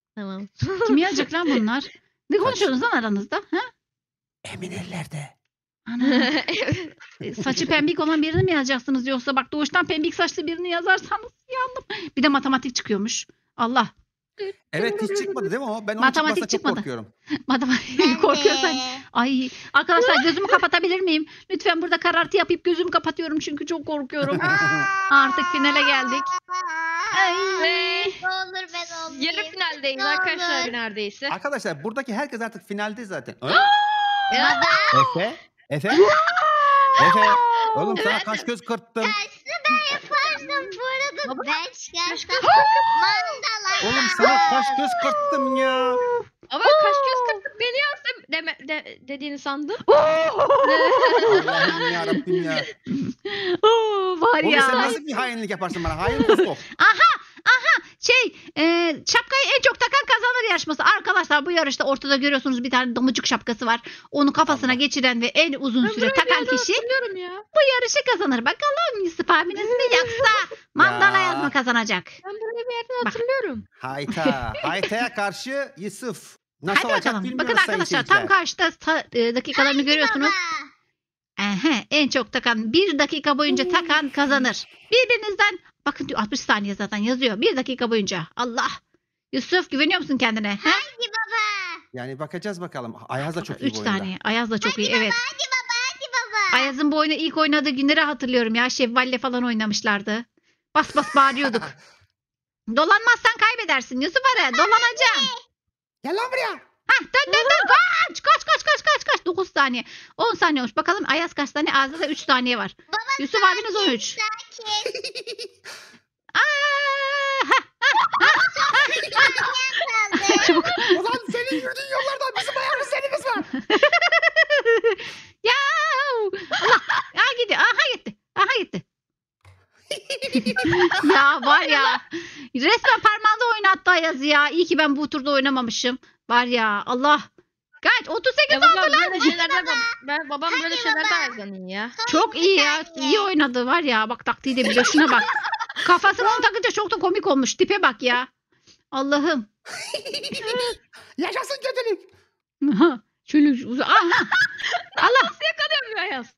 Tamam. Kim yazacak lan bunlar? Ne konuşuyorsunuz lan aranızda? Ha? Emin ellerde. Ana. E, Saçı pembik olan birini mi yazacaksınız yoksa bak doğuştan pembik saçlı birini yazarsanız yandım. Bir de matematik çıkıyormuş. Allah. Evet hiç çıkmadı değil mi o? Ben onun Matematik çıkmasına çok çıkmadı. korkuyorum. Matematik korkuyorsan. Ee, Ay arkadaşlar gözümü kapatabilir miyim? Lütfen burada karartı yapıp gözümü kapatıyorum çünkü çok korkuyorum. Artık finale geldik. Ay. Ve Ne olur ben olmayayım. yarı finaldeyiz Ne arkadaşlar olur. neredeyse. Arkadaşlar buradaki herkes artık finalde zaten. Ha? Ya, Efe? Efe? Efe? Oğlum sana Evet. kaş göz kırptım. Tersini ben yaparsam bu arada Baba, ben kaş çıkarsam göz mandala. Oğlum sana kaş göz kırptım ya. ama kaş göz kırpıp beni yazdım deme, de, dediğini sandım. Allah'ım ya Rabbim ya. Oo, var Oğlum sen ya. nasıl bir hainlik yaparsın bana? Hain kustok. Şey e, şapkayı en çok takan kazanır yarışması. Arkadaşlar bu yarışta ortada görüyorsunuz bir tane domuzcuk şapkası var. Onu kafasına Allah. geçiren ve en uzun Ben süre burayı bir takan yerde kişi hatırlıyorum ya. bu yarışı kazanır. Bakalım Yusuf abiniz mi yoksa mandala Ya. yazma kazanacak. Ben burayı bir yerden Bak. hatırlıyorum. Hayta. Hayta'ya karşı Yusuf. Nasıl Hadi olacak bakalım. bilmiyoruz Bakın sayın arkadaşlar tam seyirciler. karşıda ta- e, dakikalarını görüyorsunuz. Ehe, en çok takan bir dakika boyunca takan kazanır. Birbirinizden bakın diyor altmış saniye zaten yazıyor. Bir dakika boyunca. Allah. Yusuf güveniyor musun kendine? He? Hadi baba. Yani bakacağız bakalım. Ayaz da çok iyi üç bu oyunda. saniye. Ayaz da çok iyi. Evet. Hadi baba hadi baba. Ayaz'ın bu oyunu ilk oynadığı günleri hatırlıyorum ya. Şevval'le falan oynamışlardı. Bas bas bağırıyorduk. Dolanmazsan kaybedersin Yusuf Ara. Dolanacaksın. Gel lan buraya. Hah dön dön dön. Kaç kaç kaç kaç kaç kaç. dokuz saniye. on saniye olmuş. Bakalım Ayaz kaç saniye? Ayaz'da da üç saniye var. Yusuf abiniz on üç. Sakin. Aa, hah, Kaldı. çabuk. Ulan senin yürüdüğün yollardan bizim ayağımız senimiz var. Ya. Allah. Aha gidiyor. Aha gitti. Aha gitti. Ya var ya. Resmen parmağında oynattı Ayaz'ı ya. İyi ki ben bu turda oynamamışım. Var ya Allah. Kaç? otuz sekiz Ya oldu babam lan. böyle şeylerde bab- ben babam böyle şeylerde her zaman iyi ya. Çok iyi ya. İyi oynadı var ya. Bak taktiği de biliyor. Şuna bak. Kafasını onu takınca çok da komik olmuş. Tipe bak ya. Allah'ım. Yaşasın kötülük. Aha. Şöyle uza- Aha. Allah. Yakalıyorum ya Ayaz.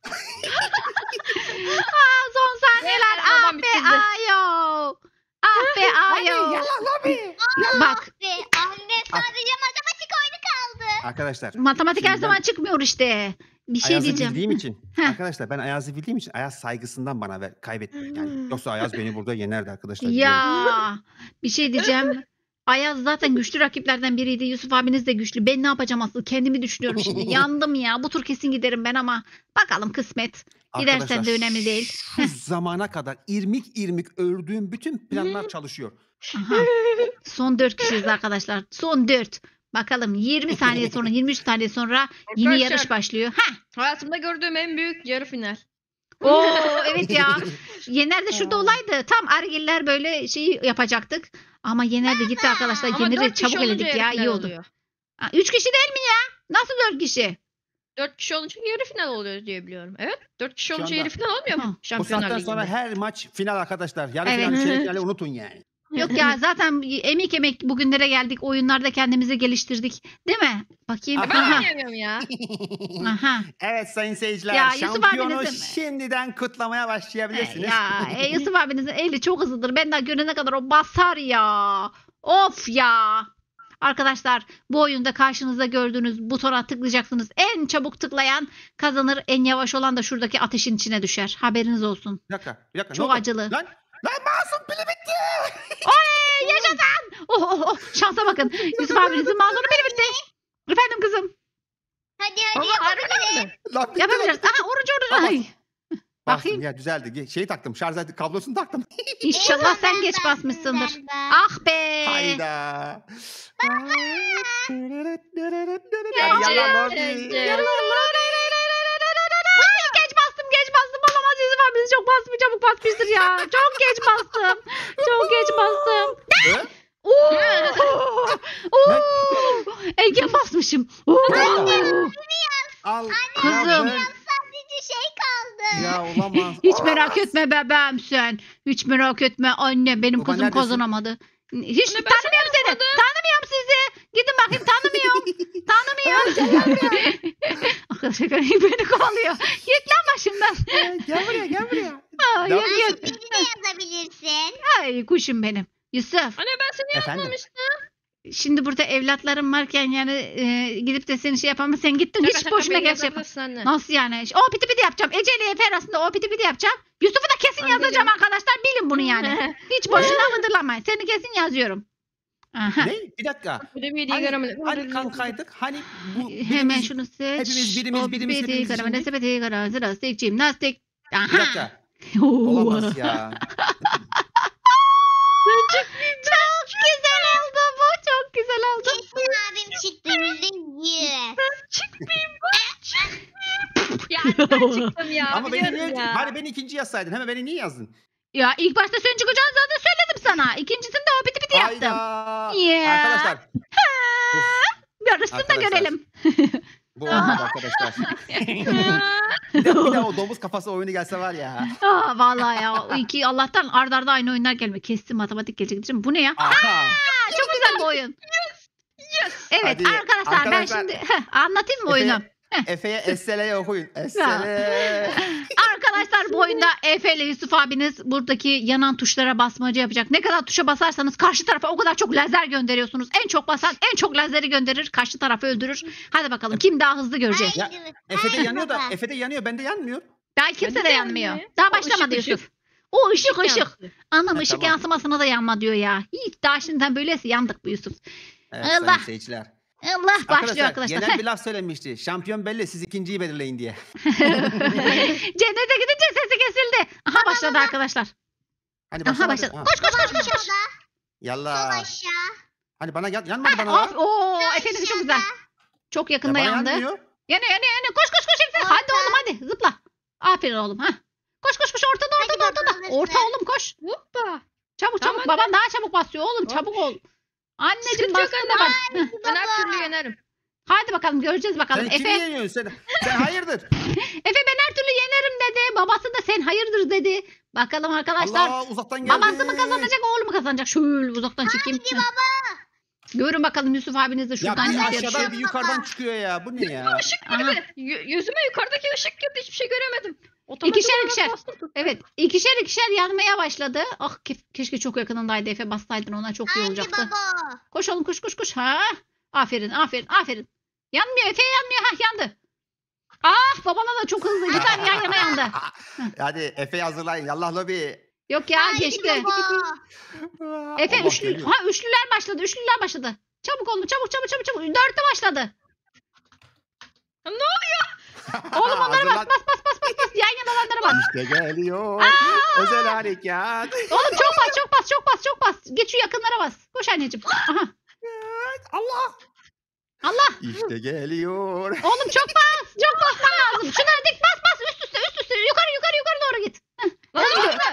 Aa, son saniyeler. Evet, Ah babam be bitirdi. ayo. Ah be ayo. Yalan abi. Bak. Ve anne sadece matematik oyunu kaldı. Arkadaşlar. Matematik her şimdi zaman ben çıkmıyor işte. Bir şey Ayaz'ı diyeceğim. bildiğim için. Heh. Arkadaşlar ben Ayaz'ı bildiğim için Ayaz saygısından bana ver, kaybetti. Yani yoksa Ayaz beni burada yenerdi arkadaşlar. biliyorum. Ya bir şey diyeceğim. Ayaz zaten güçlü rakiplerden biriydi. Yusuf abiniz de güçlü. Ben ne yapacağım asıl? Kendimi düşünüyorum şimdi. Yandım ya. Bu tur kesin giderim ben ama bakalım kısmet. Gidersen Arkadaşlar, de önemli değil. Şu zamana kadar irmik irmik ördüğüm bütün planlar çalışıyor. Aha. Son dört kişiyiz arkadaşlar. Son dört. Bakalım yirmi saniye sonra yirmi üç saniye sonra yeni Arkadaşlar. yarış başlıyor. Ha. Hayatımda gördüğüm en büyük yarı final. Oo evet ya. Yener de şurada olaydı. Tam Argiller böyle şey yapacaktık. Ama Yener de gitti arkadaşlar. Ama Yener'i dört kişi çabuk olunca eledik yarı ya. final İyi oldu. oluyor. Ha, üç kişi değil mi ya? Nasıl dört kişi? Dört kişi olunca yarı final oluyor diye biliyorum. Evet. Dört kişi Şu olunca anda- yarı final olmuyor Ha. mu? Bu Şampiyonlar saatten sonra Ligi'nde. her maç final arkadaşlar. Yarı Evet. final, çeyrek finali unutun yani. Yok ya zaten emek emek bugünlere geldik. Oyunlarda kendimizi geliştirdik. Değil mi? Bakayım. Aha. Ben Aha. oynayamıyorum ya. Aha. Evet sayın seyirciler, Ya, Yusuf şampiyonu abinizin- şimdiden kutlamaya başlayabilirsiniz. Ya e, Yusuf abinizin eli çok hızlıdır. Ben daha görene kadar o basar ya. Of ya. Arkadaşlar bu oyunda karşınızda gördüğünüz butona tıklayacaksınız. En çabuk tıklayan kazanır. En yavaş olan da şuradaki ateşin içine düşer. Haberiniz olsun. Bir dakika, bir dakika. ne Çok oldu? acılı. Lan, lan masum pili bitti. Oley yaşasın. Oh, oh, oh. Şansa bakın. Yusuf abinizin mazlunu biri bitti. Efendim kızım. Hadi hadi Ama harbiden yapabiliriz. mi? Lan bitti Yapabiliriz. Aha orucu orucu. Tamam. Ay. Bastım Bakayım. ya düzeldi. Şeyi taktım, şarj aleti kablosunu taktım. İnşallah sen geç basmışsındır. Ah be. Hayda. Ya, Yalan Ece, oldu. Ece. Ay, geç bastım geç bastım. Olamaz Yusuf abiniz çok basmış çabuk basmıştır ya. Çok geç bastım. Çok geç bastım. Hı? Oo. Oo. Erken basmışım. Oo. Al. Kızım. Ya, ben- Sadece şey kaldı. ya olamaz. Hiç Olamaz. merak etme bebeğim sen. Hiç merak etme anne benim Baba kızım neredesin? kazanamadı. Hiç Anne, ben seni tanımıyorum seni. Tanımıyorum sizi. Gidin bakayım tanımıyorum. Tanımıyorum. Arkadaşlar beni kovalıyor. Git lan başımdan. Gel buraya gel buraya. Aa, Ne yok yapıyorsun? yok. Beni de yazabilirsin. Ay kuşum benim. Yusuf. Anne ben seni Efendim? yazmamıştım. Şimdi burada evlatlarım varken yani e, gidip de seni şey yapamam. Sen gittin Şaka hiç şaka boşuna beni gel şey yapma. yazabilirsin anne. Nasıl yani? O piti piti yapacağım. Ece ile Efe arasında o piti piti yapacağım. Yusuf'u da kesin Anladım. yazacağım arkadaşlar. Bilin bunu yani. Hiç boşuna mıdırlamayın. Seni kesin yazıyorum. Aha. Ne? Bir dakika. Bir de bir hediye Hani, göremedim. hani kankaydık? Hani bu Hemen birimiz- şunu seç. hepimiz birimiz, O birimiz, piti, hepimiz karamele, şimdi. sepeti, karamele, lastik, jimnastik. Bir Aha. dakika. Oo. Olamaz ya. Çok güzel oldu bu. Çok güzel oldu. Kesin abim çıktı yüzde yüz. Çıkmayayım ben çıkmayayım. Ya ben çıktım ya. Ama beni biliyorum niye, ya. bari beni ikinci yazsaydın. Hemen beni niye yazdın? Ya ilk başta sen çıkacağını zaten söyledim sana. İkincisinde o piti piti yaptım. Hayda. Ya. Arkadaşlar. Uf, Yarışsın da Arkadaşlar. görelim. bu olmadı arkadaşlar. bir, de, bir de o domuz kafası oyunu gelse var ya. Aa, vallahi ya. O iki Allah'tan arda arda aynı oyunlar gelmiyor. Kesin matematik gelecek. Şimdi bu ne ya? Aha. Aa, çok güzel bu oyun. Yes. Evet Hadi, arkadaşlar, ben arkadaşlar. şimdi heh, anlatayım mı Efe'ye- oyunu? Efe'ye Essele'ye okuyun. Essele. Arkadaşlar bu oyunda Efe ile Yusuf abiniz buradaki yanan tuşlara basmaca yapacak. Ne kadar tuşa basarsanız karşı tarafa o kadar çok lazer gönderiyorsunuz. En çok basan en çok lazeri gönderir. Karşı tarafı öldürür. Hadi bakalım kim daha hızlı göreceğiz. Ya, Haydi. Efe'de Haydi yanıyor da baba. Efe'de yanıyor bende yanmıyor. Daha kimse Bende de de yanmıyor. yanmıyor. Daha O başlamadı ışık, Yusuf. O ışık ışık. yansıyor. Anam Ha, ışık tamam. yansımasına da yanma diyor ya. Hiç daha şimdiden böyleyse yandık bu Yusuf. Evet, Allah. sayın seyirciler. Allah başlıyor arkadaşlar. Genel bir laf söylenmişti. Şampiyon belli siz ikinciyi belirleyin diye. Cennete gidince sesi kesildi. Aha başladı arkadaşlar. Hani Aha başlamadı. başladı. Ha. Koş koş koş koş koş. Sola, sol Yallah. aşağı. Hani bana yan, yanmadı bana. Of, lan. oo, sol Efe'nin çok aşağıda. güzel. Çok Ya yakında bana yandı. yanmıyor. Yanıyor yanıyor yanıyor. Koş koş koş Efe. Orta. Hadi oğlum hadi zıpla. Aferin oğlum ha. Koş koş koş ortada Hadi ortada ortada. bakalım, Orta hızlı. oğlum koş. Hoppa. Çabuk Tamam, çabuk. hadi. Baban daha çabuk basıyor oğlum. Hop. Çabuk ol. Anneciğim Sıkıntı yok bastın da anne. bak. Heh. Ben her Baba. türlü yenerim. Hadi bakalım göreceğiz bakalım. Sen kimi Efe yeniyorsun sen? Sen hayırdır? Efe ben her türlü yenerim dedi. Babası da sen hayırdır dedi. Bakalım arkadaşlar. Allah uzaktan geldi. Babası mı kazanacak oğlu mu kazanacak? Şöyle uzaktan çekeyim. Hadi Heh. baba. Görün bakalım Yusuf abiniz de Ya şuradan bir nasıl aşağıdan yapışıyor. bir yukarıdan çıkıyor ya. Bu ne ya? Işık Aha. girdi. Yü- yüzüme yukarıdaki ışık girdi. Hiçbir şey göremedim. Otomatik İkişer olarak ikişer. bastım, tuttu. Evet ikişer ikişer yanmaya başladı. Ah ke- keşke çok yakınındaydı Efe bassaydın ona çok iyi Haydi olacaktı. baba. Koş oğlum koş koş koş. Ha. Aferin aferin aferin. Yanmıyor Efe yanmıyor. Hah yandı. Ah babana da çok hızlı. Bir tane yan yana yandı. Hadi Efe'yi hazırlayın. Yallah lobi. Yok ya Haydi geçti. baba. Efe Allah üçlü, geliyor. ha, üçlüler başladı. Üçlüler başladı. Çabuk oğlum çabuk çabuk çabuk çabuk. Dörtte başladı. Ne oluyor? Oğlum onlara Hazırlan. bas bas bas bas bas bas. Yan yana olanlara bas. İşte geliyor. Özel harekat. Oğlum çok bas çok bas çok bas çok bas. Geç şu yakınlara bas. Koş anneciğim. Aha. Allah. Allah. İşte geliyor. Oğlum çok bas. Çok basman lazım. Şunları dik bas bas üst üste üst üste. Yukarı yukarı yukarı doğru git. Lan ne oldu?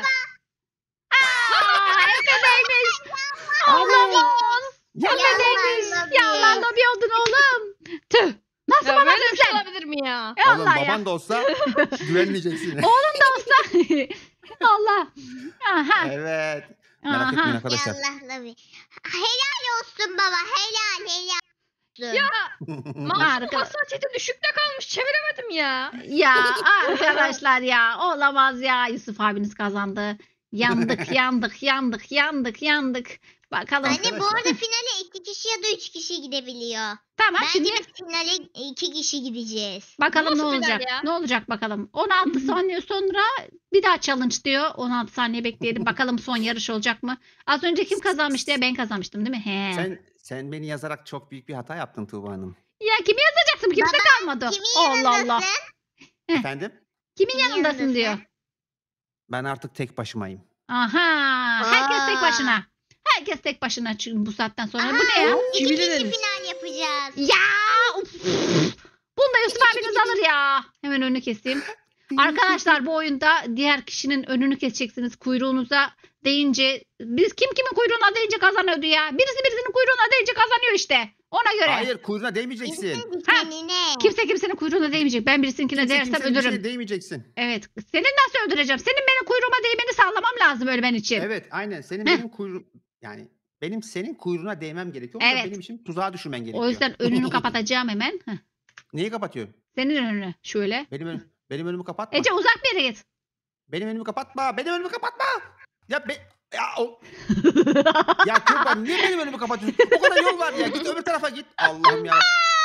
Aaa Efe'deymiş. Olamaz. Efe'deymiş. Yalan Ya lobi. lan lobi oldun oğlum. Tüh. Nasıl Ya bana böyle bir şey sen? olabilir mi ya? Oğlum Allah ya. baban da olsa güvenmeyeceksin. Oğlum da olsa. Allah. Aha. Evet. Merak Aha. etmeyin arkadaşlar. Yallah lobi. Helal olsun baba. Helal helal olsun. Ya Masum Harika. hassasiyeti düşükte kalmış. Çeviremedim ya. Ya arkadaşlar ya olamaz ya Yusuf abiniz kazandı. Yandık yandık yandık yandık yandık. Bakalım. Anne bu arada finale iki kişi ya da üç kişi gidebiliyor. Tamam Bence şimdi biz finale iki kişi gideceğiz. bakalım ne Nasıl final olacak. ya? Ne olacak bakalım. on altı saniye sonra bir daha challenge diyor. on altı saniye bekleyelim. Bakalım son yarış olacak mı? Az önce kim kazanmış diye ben kazanmıştım değil mi? He. Sen sen beni yazarak çok büyük bir hata yaptın Tuğba Hanım. Ya kimi yazacaksın? Kimse kalmadı. Kimin Allah Allah. yanındasın? Heh. Efendim? Kimin Kimin yanındasın yanındasın? diyor. Ben artık tek başımayım. Aha. Herkes tek Aa. başına. Herkes tek başına çünkü bu saatten sonra. Aha, Bu ne ya? İki Kimi kişi demiş? final yapacağız. Ya! Uf! Bunu da Yusuf abiniz alır ya. Hemen önünü keseyim. Arkadaşlar bu oyunda diğer kişinin önünü keseceksiniz. Kuyruğunuza değince. Biz kim kimin kuyruğuna değince kazanıyordu ya. Birisi birisinin kuyruğuna değince kazanıyor işte. Ona göre. Hayır kuyruğuna değmeyeceksin. Kimse dikenine. Kimse kimsenin kuyruğuna değmeyecek. Ben birisinkine Kimse değersem kimsenin bir ölürüm. şeye değmeyeceksin. Evet. Seni nasıl öldüreceğim? Senin benim kuyruğuma değmeni sağlamam lazım ölmen için. Evet aynen. Senin Heh. benim kuyruğum yani benim senin kuyruğuna değmem gerekiyor. O Evet. da benim için tuzağa düşürmen gerekiyor. O yüzden önünü kapatacağım hemen. Heh. Neyi kapatıyorum? Senin önünü şöyle. Benim önüm, benim önümü kapatma. Ece uzak bir yere git. Benim önümü kapatma. Benim önümü kapatma. Ya be ya o ya Tuğba niye benim önümü kapatıyorsun? O kadar yol var ya. Git öbür tarafa git. Allah'ım ya.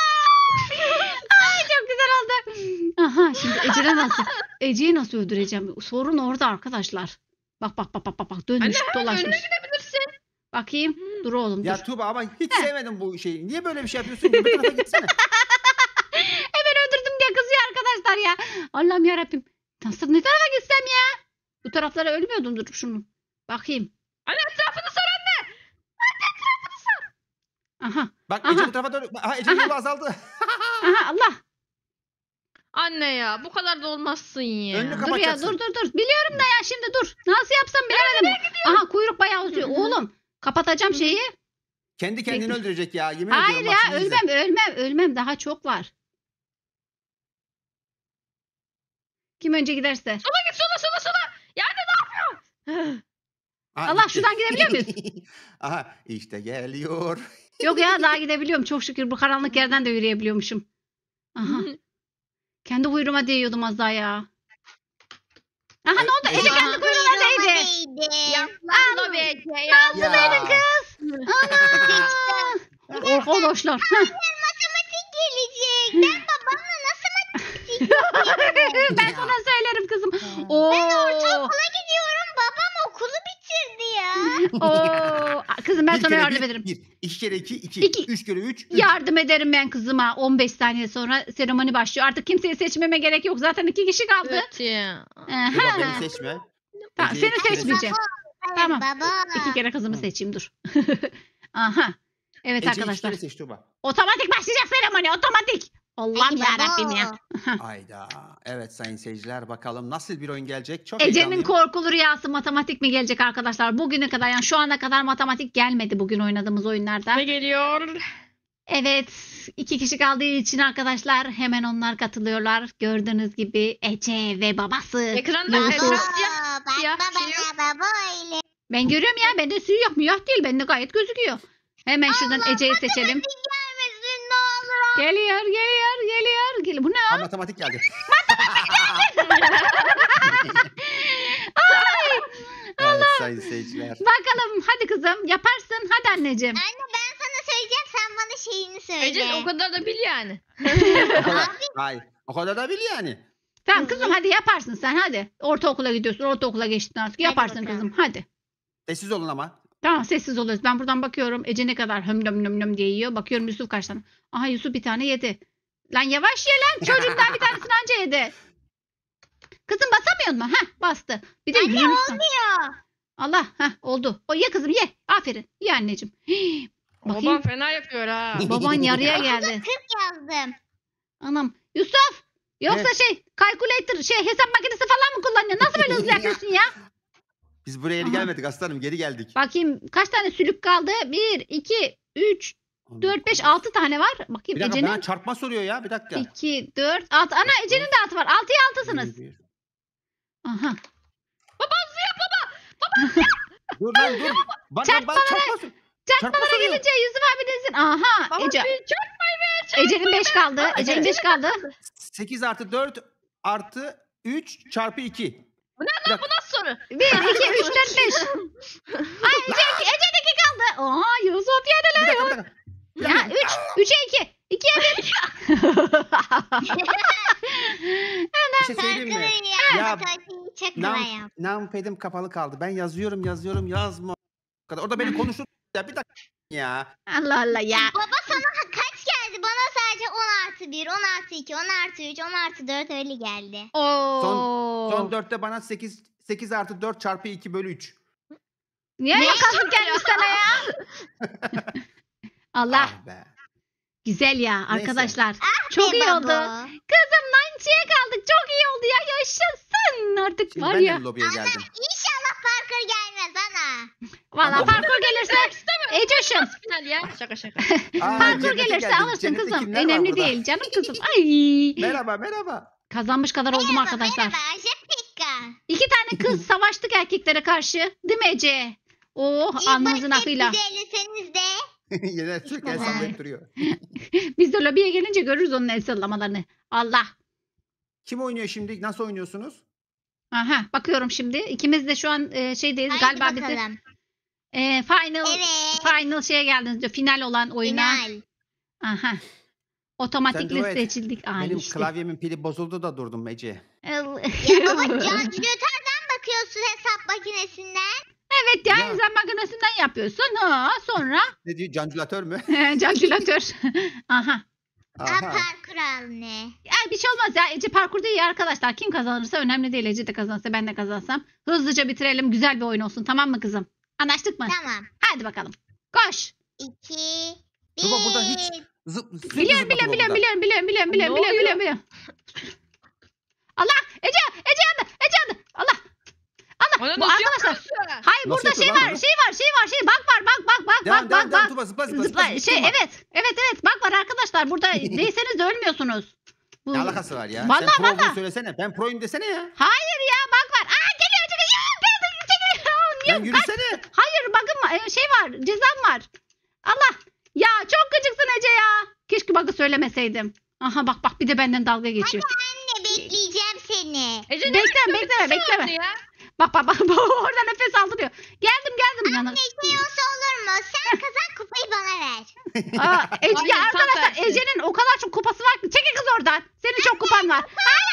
Ay çok güzel oldu. Aha şimdi Ece'ye nasıl? Ece'yi nasıl öldüreceğim? Sorun orada arkadaşlar. Bak bak bak bak bak bak dönmüş Anne hemen dolaşmış. önüne gidebilirsin. Bakayım. Dur oğlum dur. Ya Tuğba ama hiç sevmedim bu şeyi. Niye böyle bir şey yapıyorsun? Öbür tarafa gitsene. Hemen öldürdüm diye kızıyor arkadaşlar ya. Allah'ım yarabbim. Nasıl ne tarafa gitsem ya? Bu taraflara ölmüyordum dur şunu. Bakayım. Anne etrafını sar anne. Aha. Bak Aha. Ece bu tarafa doğru. Aha Ece'nin yolu azaldı. Aha Allah. Anne ya bu kadar da olmazsın ya. Önünü Dur ya kapatacaksın. dur dur dur. Biliyorum da ya şimdi dur. Nasıl yapsam bilemedim. Aha kuyruk bayağı uzuyor. Oğlum kapatacağım şeyi. Kendi kendini Peki. öldürecek ya. Yemin Hayır ediyorum. bak ya şimdi izle. ölmem ölmem ölmem daha çok var. Kim önce giderse. Sola git sola sola sola. Ya anne ne yapıyorsun? Aha, Allah, gitti. şuradan gidebiliyor muyuz? Aha işte geliyor. Yok ya daha gidebiliyorum çok şükür bu karanlık yerden de yürüyebiliyormuşum. Aha. Kendi kuyruğuma değiyordum az daha ya. Aha ne oldu? Ece- Ece kendi kuyruğuna değdi. Yapma be Ece ya. Ya. Ana. Arkadaşlar. heh. Matematik gelecek. Ben babamla nasıl matematik yapayım? Ben sana söylerim kızım. Oo. Ben ortaokula gidiyorum. Babam okulu bitirdi ya. Oo. Kızım ben Bir sana kere yardım bir, ederim. Bir. İki kere iki, iki. İki. Üç kere üç, üç. Yardım ederim ben kızıma. on beş saniye sonra seremoni başlıyor. Artık kimseyi seçmeme gerek yok. Zaten iki kişi kaldı. Evet ya. Tuğba Aha. beni seçme. Tamam, Ece'yi seni iki kere seçmeyeceğim. Tamam. Baba. İki kere kızımı Hı. seçeyim dur. Aha. Evet Ece'yi iki arkadaşlar. kere seç Tuğba. Otomatik başlayacak seremoni. Otomatik. Allah'ım Peki baba. yarabbim ya. Hayda. Evet sayın seyirciler bakalım nasıl bir oyun gelecek. Çok Ece'nin heyecanlıyım. korkulu rüyası matematik mi gelecek arkadaşlar? Bugüne kadar yani şu ana kadar matematik gelmedi bugün oynadığımız oyunlarda. Ne geliyor? Evet iki kişi kaldığı için arkadaşlar hemen onlar katılıyorlar. Gördüğünüz gibi Ece ve babası. Ekranda Yusuf. ekran Baba. siyah. Bak siyah baba şey yok. baba öyle. Ben görüyorum ya bende suyu yok muyah değil bende gayet gözüküyor. Hemen şuradan Allah, Ece'yi seçelim. Gelmesin ne olur. Geliyor geliyor geliyor. Gel bu ne? Ha, matematik geldi. Evet sayın seyirciler. Bakalım hadi kızım yaparsın hadi anneciğim. Anne ben sana söyleyeceğim sen bana şeyini söyle. Ece o kadar da bil yani. O kadar, hayır. O kadar da bil yani. Tamam kızım hadi yaparsın sen hadi. Ortaokula gidiyorsun ortaokula geçtin artık yaparsın bakalım. kızım hadi. Sessiz olun ama. Tamam sessiz oluyoruz. Ben buradan bakıyorum. Ece ne kadar höm nöm nöm nöm diye yiyor. Bakıyorum Yusuf kaç tane. Aha Yusuf bir tane yedi. Lan yavaş ye lan. Çocuğumdan bir tanesini anca yedi. Kızım basamıyor mu? Heh bastı. Bir de Anne yürümüş. olmuyor. Allah heh oldu. O ye kızım ye. Aferin. Ye anneciğim. Hii, bakayım. Babam fena yapıyor ha. Baban yarıya geldi. kırk yazdım. Anam. Yusuf. Yoksa şey calculator şey hesap makinesi falan mı kullanıyor? Nasıl böyle hızlı yapıyorsun ya? Biz buraya yeni Aha. gelmedik aslanım geri geldik. Bakayım kaç tane sülük kaldı? bir, iki, üç, dört, beş, altı tane var. Bir Bakayım dakika Ece'nin. bana çarpma soruyor ya bir dakika. iki, dört, altı. Ana Ece'nin de altı var. altıya altısınız. Bir, bir. Aha. Dur lan dur. Bak bak bak Çarpmalara- çarpma soruyor. Çarpmalara soruyor. gelince Yusuf abi desin. Aha. Baba Ece. bir çarpmayı be. çarp- Ece'nin beş kaldı. Ece. Ece'nin beş kaldı. sekiz artı dört artı üç çarpı iki. Bu nasıl soru? bir, iki, üç, dört, beş. Ay Ece, Ece'nin iki kaldı. Oha Yusuf yedi Bir lan. dakika bir dakika. Bir Ya dakika. üç. üçe iki. ikiye bir. Bir şey söyleyeyim mi? Ya, Ya, matematiği çok Nam, kolay yap. Numpade'im kapalı kaldı. Ben yazıyorum yazıyorum yazma. O kadar. Orada beni konuşur. Ya bir dakika ya. Allah Allah ya. Baba sana kaç geldi? Bana sadece on artı bir, on artı iki, on artı üç, on artı dört öyle geldi. Oo. Son dörtte bana sekiz sekiz artı dört çarpı iki bölü üç. Niye Ne? yakasın gelmiş sana ya? Allah. Ah be. Güzel ya arkadaşlar. Çok Be iyi baba. oldu. Kızım Nancy'ye kaldık. Çok iyi oldu ya. Yaşasın. Artık Şimdi var ben ya. de lobiye geldim. İnşallah Parker gelmez ana. Valla Ama- parkur gelirse Ecoş'um. Final ya. Şaka şaka. Aa, Parkur cennete gelirse geldik. alırsın Cennette kızım. kimler var Önemli burada? değil canım kızım. Ay. Merhaba merhaba. Kazanmış kadar oldum Merhaba, arkadaşlar. Merhaba Jessica. İki tane kız savaştık erkeklere karşı. Değil mi Ece? Oh İlk alnımızın başta akıyla. bizi eleseniz de. Yener sürekli el sallayıp duruyor. Biz de lobiye gelince görürüz onun el sallamalarını. Allah. Kim oynuyor şimdi? Nasıl oynuyorsunuz? Aha bakıyorum şimdi. İkimiz de şu an e, şeydeyiz. Haydi Galiba bizi bakalım. e, final Evet. final şeye geldiniz diyor. Final olan oyuna. Final. Aha. Otomatikli Sen dua et. seçildik. Ay Benim işte. klavyemin pili bozuldu da durdum Ece. Ya baba calcülatörden bakıyorsun hesap makinesinden. Evet ya Ya. insan makinesinden yapıyorsun. Ha, sonra Ne diyor? Cancülatör mü? calcülatör. Aha. Aa, Aha. parkur al ne? Ya bir şey olmaz ya. Ece parkurda iyi arkadaşlar. Kim kazanırsa önemli değil. Ece de kazansa ben de kazansam. Hızlıca bitirelim. Güzel bir oyun olsun. Tamam mı kızım? Anlaştık mı? Tamam. Hadi bakalım. Koş. İki. Bir. Tuba buradan hiç zıp sürekli Biliyorum biliyorum zıplatıyor biliyorum burada. biliyorum biliyorum biliyorum Ne biliyorum biliyorum oluyor? biliyorum biliyorum. Allah Ece Ece yandı Ece yandı. Allah. Onu Bu nasıl arkadaşlar- yapıyorsun? Hayır Nasıl burada şey yapıyor lan var onu? şey var şey var şey bak var bak bak bak Devam bak devam bak devam bak. Tuba zıpla zıpla Zıpla, zıpla. şey evet evet evet bak var arkadaşlar burada değseniz de ölmüyorsunuz. Bu... Ne alakası var ya? Vallahi, Sen pro olduğunu vallahi. söylesene. Ben proyum desene ya. Hayır ya bak var. Aa geliyor Ece geliyor. Geliyor, geliyor. Lan yürüsene. Hayır bakın var, şey var cezam var. Allah ya çok gıcıksın Ece ya. Keşke bakı söylemeseydim. Aha bak bak bir de benden dalga geçiyor. Anne bekleyeceğim seni. Ece ne Bekleme bekleme bekleme bekleme. ya? Bak bak bak orada nefes aldırıyor. Geldim geldim yanına. Ne şey olsa olur mu? Sen kazan kupayı bana ver. Aa, Ece, Hayır, ya tam arkadaşlar tersi. Ece'nin o kadar çok kupası var ki. Çekil kız oradan. Senin çok kupan var.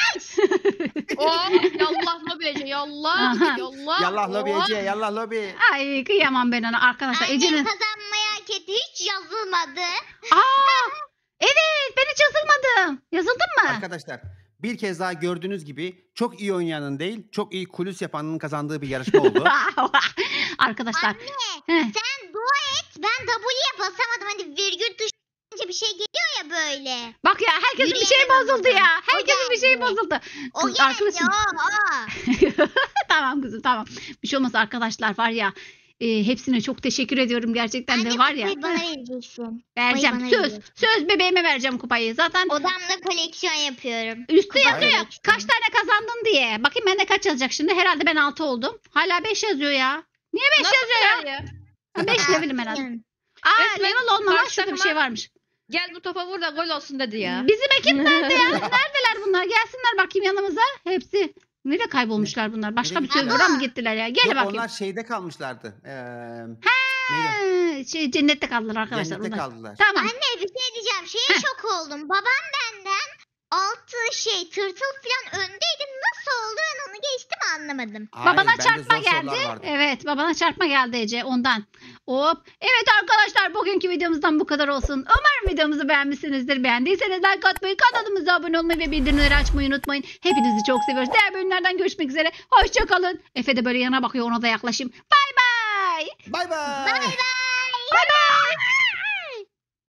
Oh yallah lobi Ece yallah. Aha. Yallah. Yallah lobi oh. Ece yallah lobi. Ay kıyamam ben ona arkadaşlar. Annem Ece'nin. kazanmayı hak etti. Hiç yazılmadı. Aa, evet ben hiç yazılmadım. Yazıldın mı? Arkadaşlar bir kez daha gördüğünüz gibi çok iyi oynayanın değil çok iyi kulis yapanın kazandığı bir yarışma oldu. Arkadaşlar. Anne Heh. sen dua et. Ben W'ye basamadım. Hani virgül tuşu bir şey geliyor ya böyle. Bak ya herkesin bir şey Yürüyemem bozuldu buradan. ya. O Herkesin bir şey geldi. bozuldu. O Kız geldi arkadaşım. o o. Tamam kızım tamam. Bir şey olmaz arkadaşlar var ya. E, hepsine çok teşekkür ediyorum gerçekten de Anne var ya. kupayı bana vereceksin. Vereceğim. bana Söz. veriyorsun. Söz bebeğime vereceğim kupayı. Zaten Odamda koleksiyon yapıyorum. üstü Kupa yazıyor ya koleksiyonu. kaç tane kazandın diye. Bakayım bende kaç yazacak şimdi. Herhalde ben altı oldum. Hala beş yazıyor ya. Niye beş Nasıl yazıyor ya? ya? Ha, beş levelim herhalde. Aferin. Aa Resmen level olmamış karşı şurada bir takıma- şey varmış. Gel bu topa vur da gol olsun dedi ya. Bizim ekip nerede ya? Neredeler bunlar? Gelsinler bakayım yanımıza. Hepsi. Nereye kaybolmuşlar bunlar? Başka Nereye bir gittiler? server'a mı gittiler ya? Gel Yok bakayım. onlar şeyde kalmışlardı. Ee, Ha, neydi? şey, cennette kaldılar arkadaşlar. Cennette bunlar. kaldılar. Tamam. Anne bir şey diyeceğim. Şeye Heh. şok oldum. Babam benden altı şey tırtıl falan öndeydi. Nasıl oldu ben onu geçtim anlamadım. Hayır, Babana bende çarpma zor sorular geldi. vardı. Evet babana çarpma geldi Ece ondan. Hop. Evet arkadaşlar bugünkü videomuzdan bu kadar olsun. Umarım videomuzu beğenmişsinizdir. Beğendiyseniz like atmayı, kanalımıza abone olmayı ve bildirimleri açmayı unutmayın. Hepinizi çok seviyoruz. Diğer bölümlerden görüşmek üzere. Hoşçakalın. Efe de böyle yana bakıyor ona da yaklaşayım. Bay bay. Bay bay. Bay bay. Bay bay.